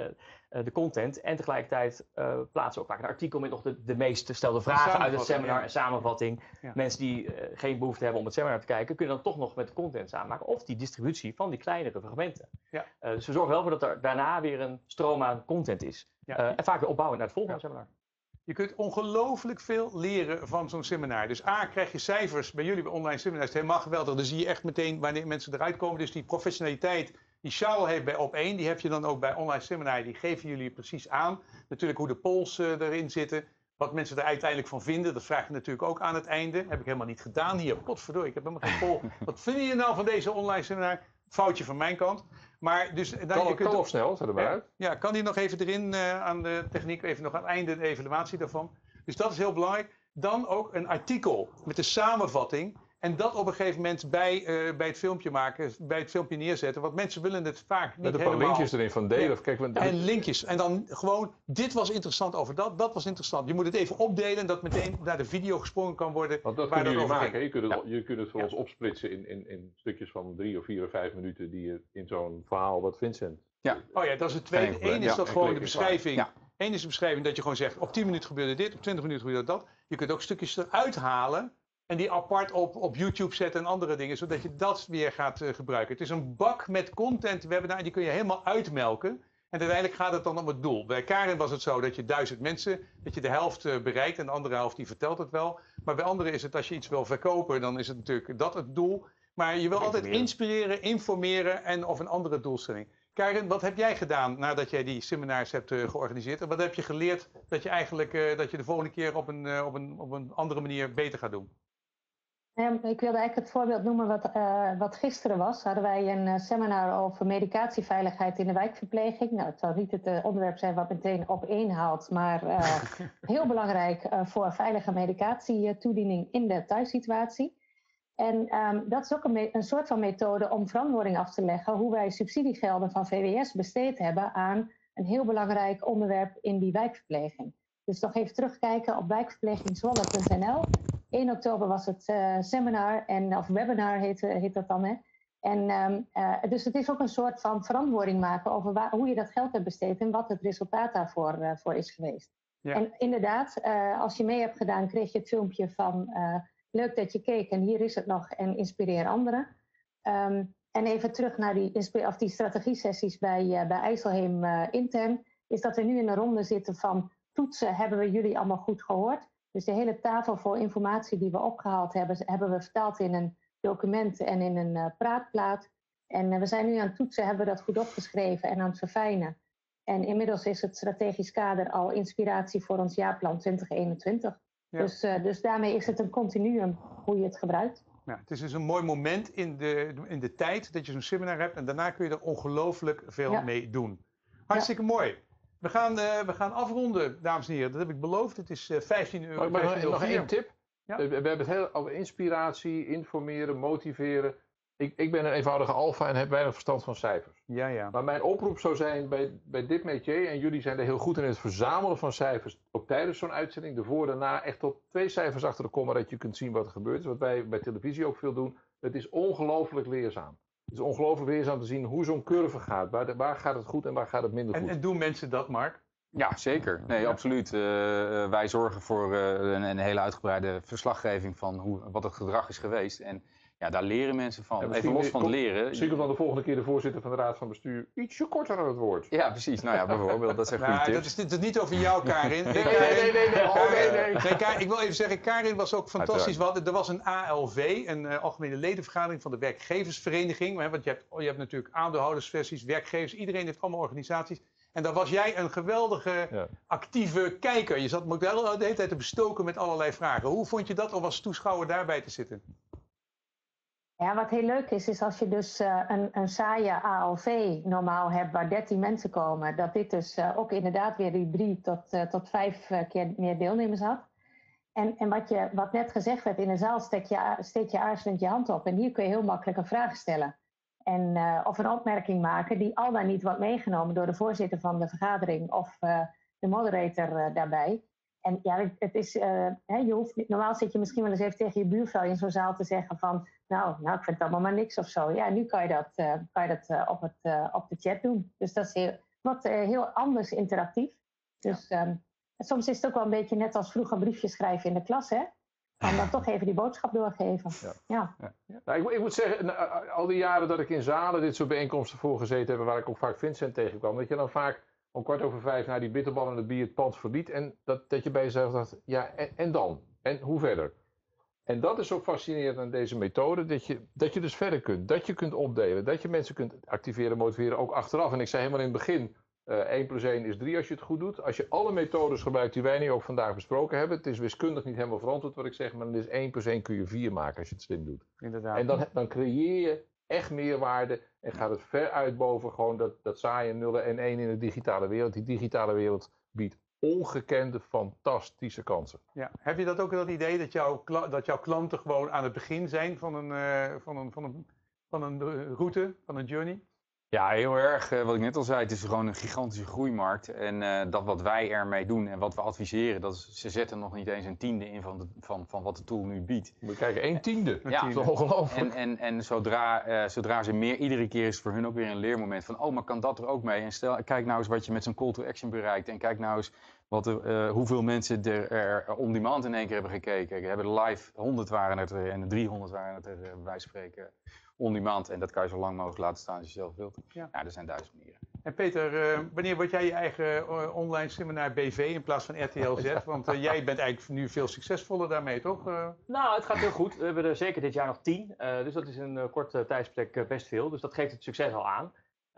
de content. En tegelijkertijd plaatsen we ook vaak een artikel met nog de meest gestelde vragen uit het seminar. Ja. Een samenvatting. Ja. Mensen die geen behoefte hebben om het seminar te kijken, kunnen dan toch nog met de content samenmaken. Of die distributie van die kleinere fragmenten. Ja. Dus we zorgen wel voor dat er daarna weer een stroom aan content is. Ja. En vaak weer opbouwen naar het volgende seminar. Je kunt ongelooflijk veel leren van zo'n seminar. Dus krijg je cijfers bij jullie bij online seminars. Het is helemaal geweldig. Dan zie je echt meteen wanneer mensen eruit komen. Dus die professionaliteit die Charles heeft bij Op1, die heb je dan ook bij online seminar. Die geven jullie precies aan. Natuurlijk hoe de polls erin zitten. Wat mensen er uiteindelijk van vinden. Dat vraag je natuurlijk ook aan het einde. Heb ik helemaal niet gedaan hier. Potverdorie, ik heb helemaal geen poll. Wat vind je nou van deze online seminar? Foutje van mijn kant. Maar dus, je kunt of snel, zet er maar uit. Ja, kan die nog even erin aan de techniek, even nog aan het einde de evaluatie daarvan. Dus dat is heel belangrijk. Dan ook een artikel met de samenvatting. En dat op een gegeven moment bij het filmpje maken, bij het filmpje neerzetten. Want mensen willen het vaak niet Met een paar helemaal. linkjes erin van delen. Ja. Kijk, En linkjes. En dan gewoon, dit was interessant over dat was interessant. Je moet het even opdelen, dat meteen naar de video gesprongen kan worden. Want dat waar kunnen jullie over maken. ging. Je kunt het voor ons opsplitsen in stukjes van 3 of 4 of 5 minuten die je in zo'n verhaal, wat Vincent. Oh ja, dat is het tweede. Geen Eén is dat gewoon de beschrijving. Ja. Eén is de beschrijving dat je gewoon zegt, op 10 minuten gebeurde dit, op 20 minuten gebeurde dat. Je kunt ook stukjes eruit halen en die apart op YouTube zetten en andere dingen, zodat je dat weer gaat gebruiken. Het is een bak met content webinar, die kun je helemaal uitmelken. En uiteindelijk gaat het dan om het doel. Bij Karin was het zo dat je 1000 mensen, dat je de helft bereikt en de andere helft die vertelt het wel. Maar bij anderen is het, als je iets wil verkopen, dan is het natuurlijk dat het doel. Maar je wil altijd inspireren, informeren en of een andere doelstelling. Karin, wat heb jij gedaan nadat jij die seminars hebt georganiseerd? En wat heb je geleerd dat je eigenlijk dat je de volgende keer op een andere manier beter gaat doen? Ik wilde eigenlijk het voorbeeld noemen wat gisteren was. Hadden wij een seminar over medicatieveiligheid in de wijkverpleging. Nou, het zal niet het onderwerp zijn wat meteen op één haalt, maar heel belangrijk voor veilige medicatietoediening in de thuissituatie. En dat is ook een soort van methode om verantwoording af te leggen hoe wij subsidiegelden van VWS besteed hebben aan een heel belangrijk onderwerp in die wijkverpleging. Dus nog even terugkijken op wijkverplegingzwolle.nl. 1 oktober was het seminar, of webinar heet dat dan. Hè? En dus het is ook een soort van verantwoording maken over hoe je dat geld hebt besteed en wat het resultaat daarvoor voor is geweest. Ja. En inderdaad, als je mee hebt gedaan, kreeg je het filmpje van leuk dat je keek en hier is het nog en inspireer anderen. En even terug naar die strategiesessies bij IJsselheem intern, is dat we nu in een ronde zitten van toetsen, hebben we jullie allemaal goed gehoord? Dus de hele tafel vol informatie die we opgehaald hebben, hebben we vertaald in een document en in een praatplaat. En we zijn nu aan het toetsen, hebben we dat goed opgeschreven en aan het verfijnen. En inmiddels is het strategisch kader al inspiratie voor ons jaarplan 2021. Ja. Dus daarmee is het een continuum hoe je het gebruikt. Ja, het is dus een mooi moment in de tijd dat je zo'n seminar hebt en daarna kun je er ongelooflijk veel mee doen. Hartstikke mooi. We gaan afronden, dames en heren. Dat heb ik beloofd. Het is 15 euro. Maar nog één tip. Ja. We hebben het heel over inspiratie, informeren, motiveren. Ik ben een eenvoudige alfa en heb weinig verstand van cijfers. Ja. Maar mijn oproep zou zijn bij dit métier, en jullie zijn er heel goed in het verzamelen van cijfers, ook tijdens zo'n uitzending, ervoor daarna echt tot 2 cijfers achter de komma, dat je kunt zien wat er gebeurt. Dus wat wij bij televisie ook veel doen. Het is ongelooflijk leerzaam. Het is ongelooflijk leerzaam te zien hoe zo'n curve gaat. Waar gaat het goed en waar gaat het minder goed? En doen mensen dat, Mark? Ja, zeker. Nee, absoluut. Wij zorgen voor een hele uitgebreide verslaggeving van wat het gedrag is geweest. En ja, daar leren mensen van. Even los van het leren. Misschien komt dan de volgende keer de voorzitter van de Raad van Bestuur ietsje korter aan het woord. Ja, precies. Nou ja, bijvoorbeeld. Dat zijn goede tips. Dat is niet over jou, Karin. Nee. Ik wil even zeggen, Karin was ook fantastisch. Er was een ALV, een algemene ledenvergadering van de werkgeversvereniging. Want je hebt natuurlijk aandeelhoudersversies, werkgevers. Iedereen heeft allemaal organisaties. En daar was jij een geweldige, actieve kijker. Je zat me de hele tijd te bestoken met allerlei vragen. Hoe vond je dat om als toeschouwer daarbij te zitten? Ja, wat heel leuk is als je dus een saaie ALV normaal hebt waar 13 mensen komen, dat dit dus ook inderdaad weer die 3 tot 5 keer meer deelnemers had. En wat net gezegd werd, in de zaal steek je aarzelend je hand op en hier kun je heel makkelijk een vraag stellen. Of een opmerking maken die al dan niet wordt meegenomen door de voorzitter van de vergadering of de moderator daarbij. En ja, het is, je hoeft niet, normaal zit je misschien wel eens even tegen je buurvrouw in zo'n zaal te zeggen van, nou, ik vind het allemaal maar niks of zo. Ja, nu kan je dat op de chat doen. Dus dat is heel anders interactief. Dus soms is het ook wel een beetje net als vroeger briefjes schrijven in de klas, hè? En dan toch even die boodschap doorgeven. Ja. Nou, ik moet zeggen, al die jaren dat ik in zalen dit soort bijeenkomsten voor gezeten heb, waar ik ook vaak Vincent tegenkwam, dat je dan vaak om 4:15 naar die bitterbal en het bier het pand verliet. En dat je bij jezelf dacht, ja, en dan? En hoe verder? En dat is zo fascinerend aan deze methode, dat je dus verder kunt. Dat je kunt opdelen, dat je mensen kunt activeren, motiveren, ook achteraf. En ik zei helemaal in het begin, 1 + 1 is 3 als je het goed doet. Als je alle methodes gebruikt die wij nu ook vandaag besproken hebben, het is wiskundig niet helemaal verantwoord wat ik zeg, maar dan is 1 + 1 kun je 4 maken als je het slim doet. Inderdaad. En dan creëer je echt meerwaarde en gaat het ver uit boven gewoon dat saaie nullen en 1 in de digitale wereld. Die digitale wereld biedt ongekende, fantastische kansen. Ja. Heb je dat ook dat idee dat jouw klanten gewoon aan het begin zijn van een route, van een journey? Ja, heel erg. Wat ik net al zei, het is gewoon een gigantische groeimarkt. En dat wat wij ermee doen en wat we adviseren, ze zetten nog niet eens een tiende in van wat de tool nu biedt. Moet je kijken, 1/10. Ja, Dat is ongelooflijk. En zodra ze meer, iedere keer is het voor hun ook weer een leermoment van, oh, maar kan dat er ook mee? En kijk nou eens wat je met zo'n call to action bereikt. En kijk nou eens hoeveel mensen er on demand in één keer hebben gekeken. We hebben live 100 waren het er en 300 waren het er, bij spreken, on demand. En dat kan je zo lang mogelijk laten staan als je zelf wilt. Ja, er zijn 1000 manieren. En Peter, wanneer word jij je eigen online seminar BV in plaats van RTL Z? Want jij bent eigenlijk nu veel succesvoller daarmee, toch? Nou, het gaat heel goed. We hebben er zeker dit jaar nog 10. Dus dat is een kort tijdsplek best veel. Dus dat geeft het succes al aan.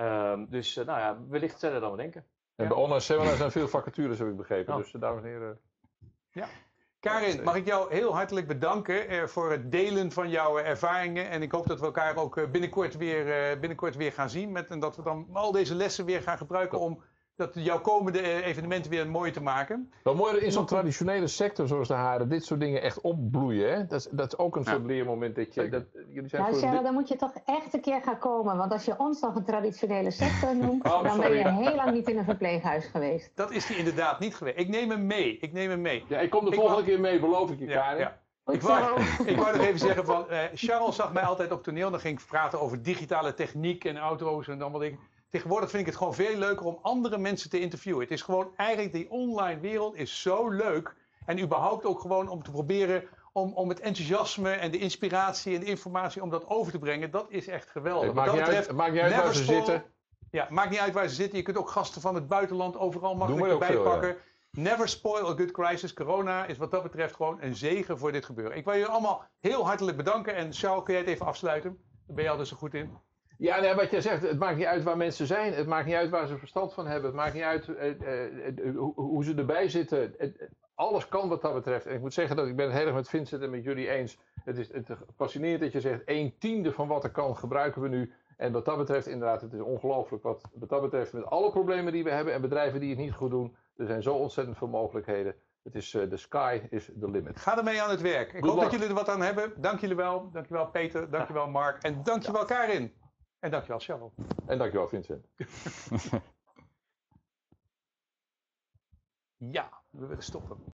Wellicht sneller dan we denken. En bij online seminars zijn veel vacatures, heb ik begrepen. Oh. Dus dames en heren. Ja. Karin, mag ik jou heel hartelijk bedanken voor het delen van jouw ervaringen. En ik hoop dat we elkaar ook binnenkort weer gaan zien. En dat we dan al deze lessen weer gaan gebruiken om jouw komende evenementen weer mooi te maken. Wel mooi dat in zo'n traditionele sector zoals de haren dit soort dingen echt opbloeien. Hè? Dat is ook een soort leermoment dat jullie zijn Nou, Cheryl, dan moet je toch echt een keer gaan komen. Want als je ons nog een traditionele sector noemt, dan ben je heel lang niet in een verpleeghuis geweest. Dat is die inderdaad niet geweest. Ik neem hem mee. Ja, ik kom de volgende keer mee, beloof ik je, Karin. Ja. Ik wou nog even zeggen van, Charles zag mij altijd op toneel. Dan ging ik praten over digitale techniek en auto's en allemaal dingen. Tegenwoordig vind ik het gewoon veel leuker om andere mensen te interviewen. Het is gewoon eigenlijk, die online wereld is zo leuk. En überhaupt ook gewoon om te proberen om het enthousiasme en de inspiratie en de informatie om dat over te brengen. Dat is echt geweldig. Het maakt niet uit waar ze zitten. Ja, maakt niet uit waar ze zitten. Je kunt ook gasten van het buitenland overal makkelijk erbij pakken. Ja. Never spoil a good crisis. Corona is wat dat betreft gewoon een zegen voor dit gebeuren. Ik wil jullie allemaal heel hartelijk bedanken. En Charles, kun jij het even afsluiten? Daar ben je al dus zo goed in. Ja, nee, wat jij zegt, het maakt niet uit waar mensen zijn. Het maakt niet uit waar ze verstand van hebben. Het maakt niet uit hoe ze erbij zitten. Alles kan wat dat betreft. En ik moet zeggen dat ik ben het heel erg met Vincent en met jullie eens. Het is fascinerend dat je zegt 1/10 van wat er kan gebruiken we nu. En wat dat betreft inderdaad, het is ongelooflijk wat dat betreft met alle problemen die we hebben en bedrijven die het niet goed doen. Er zijn zo ontzettend veel mogelijkheden. Het is the sky is the limit. Ga ermee aan het werk. Ik hoop dat jullie er wat aan hebben. Dank jullie wel. Dankjewel Peter. Dankjewel Mark. En dankjewel Karin. En dankjewel Cheryl. En dankjewel Vincent. Ja, we willen stoppen.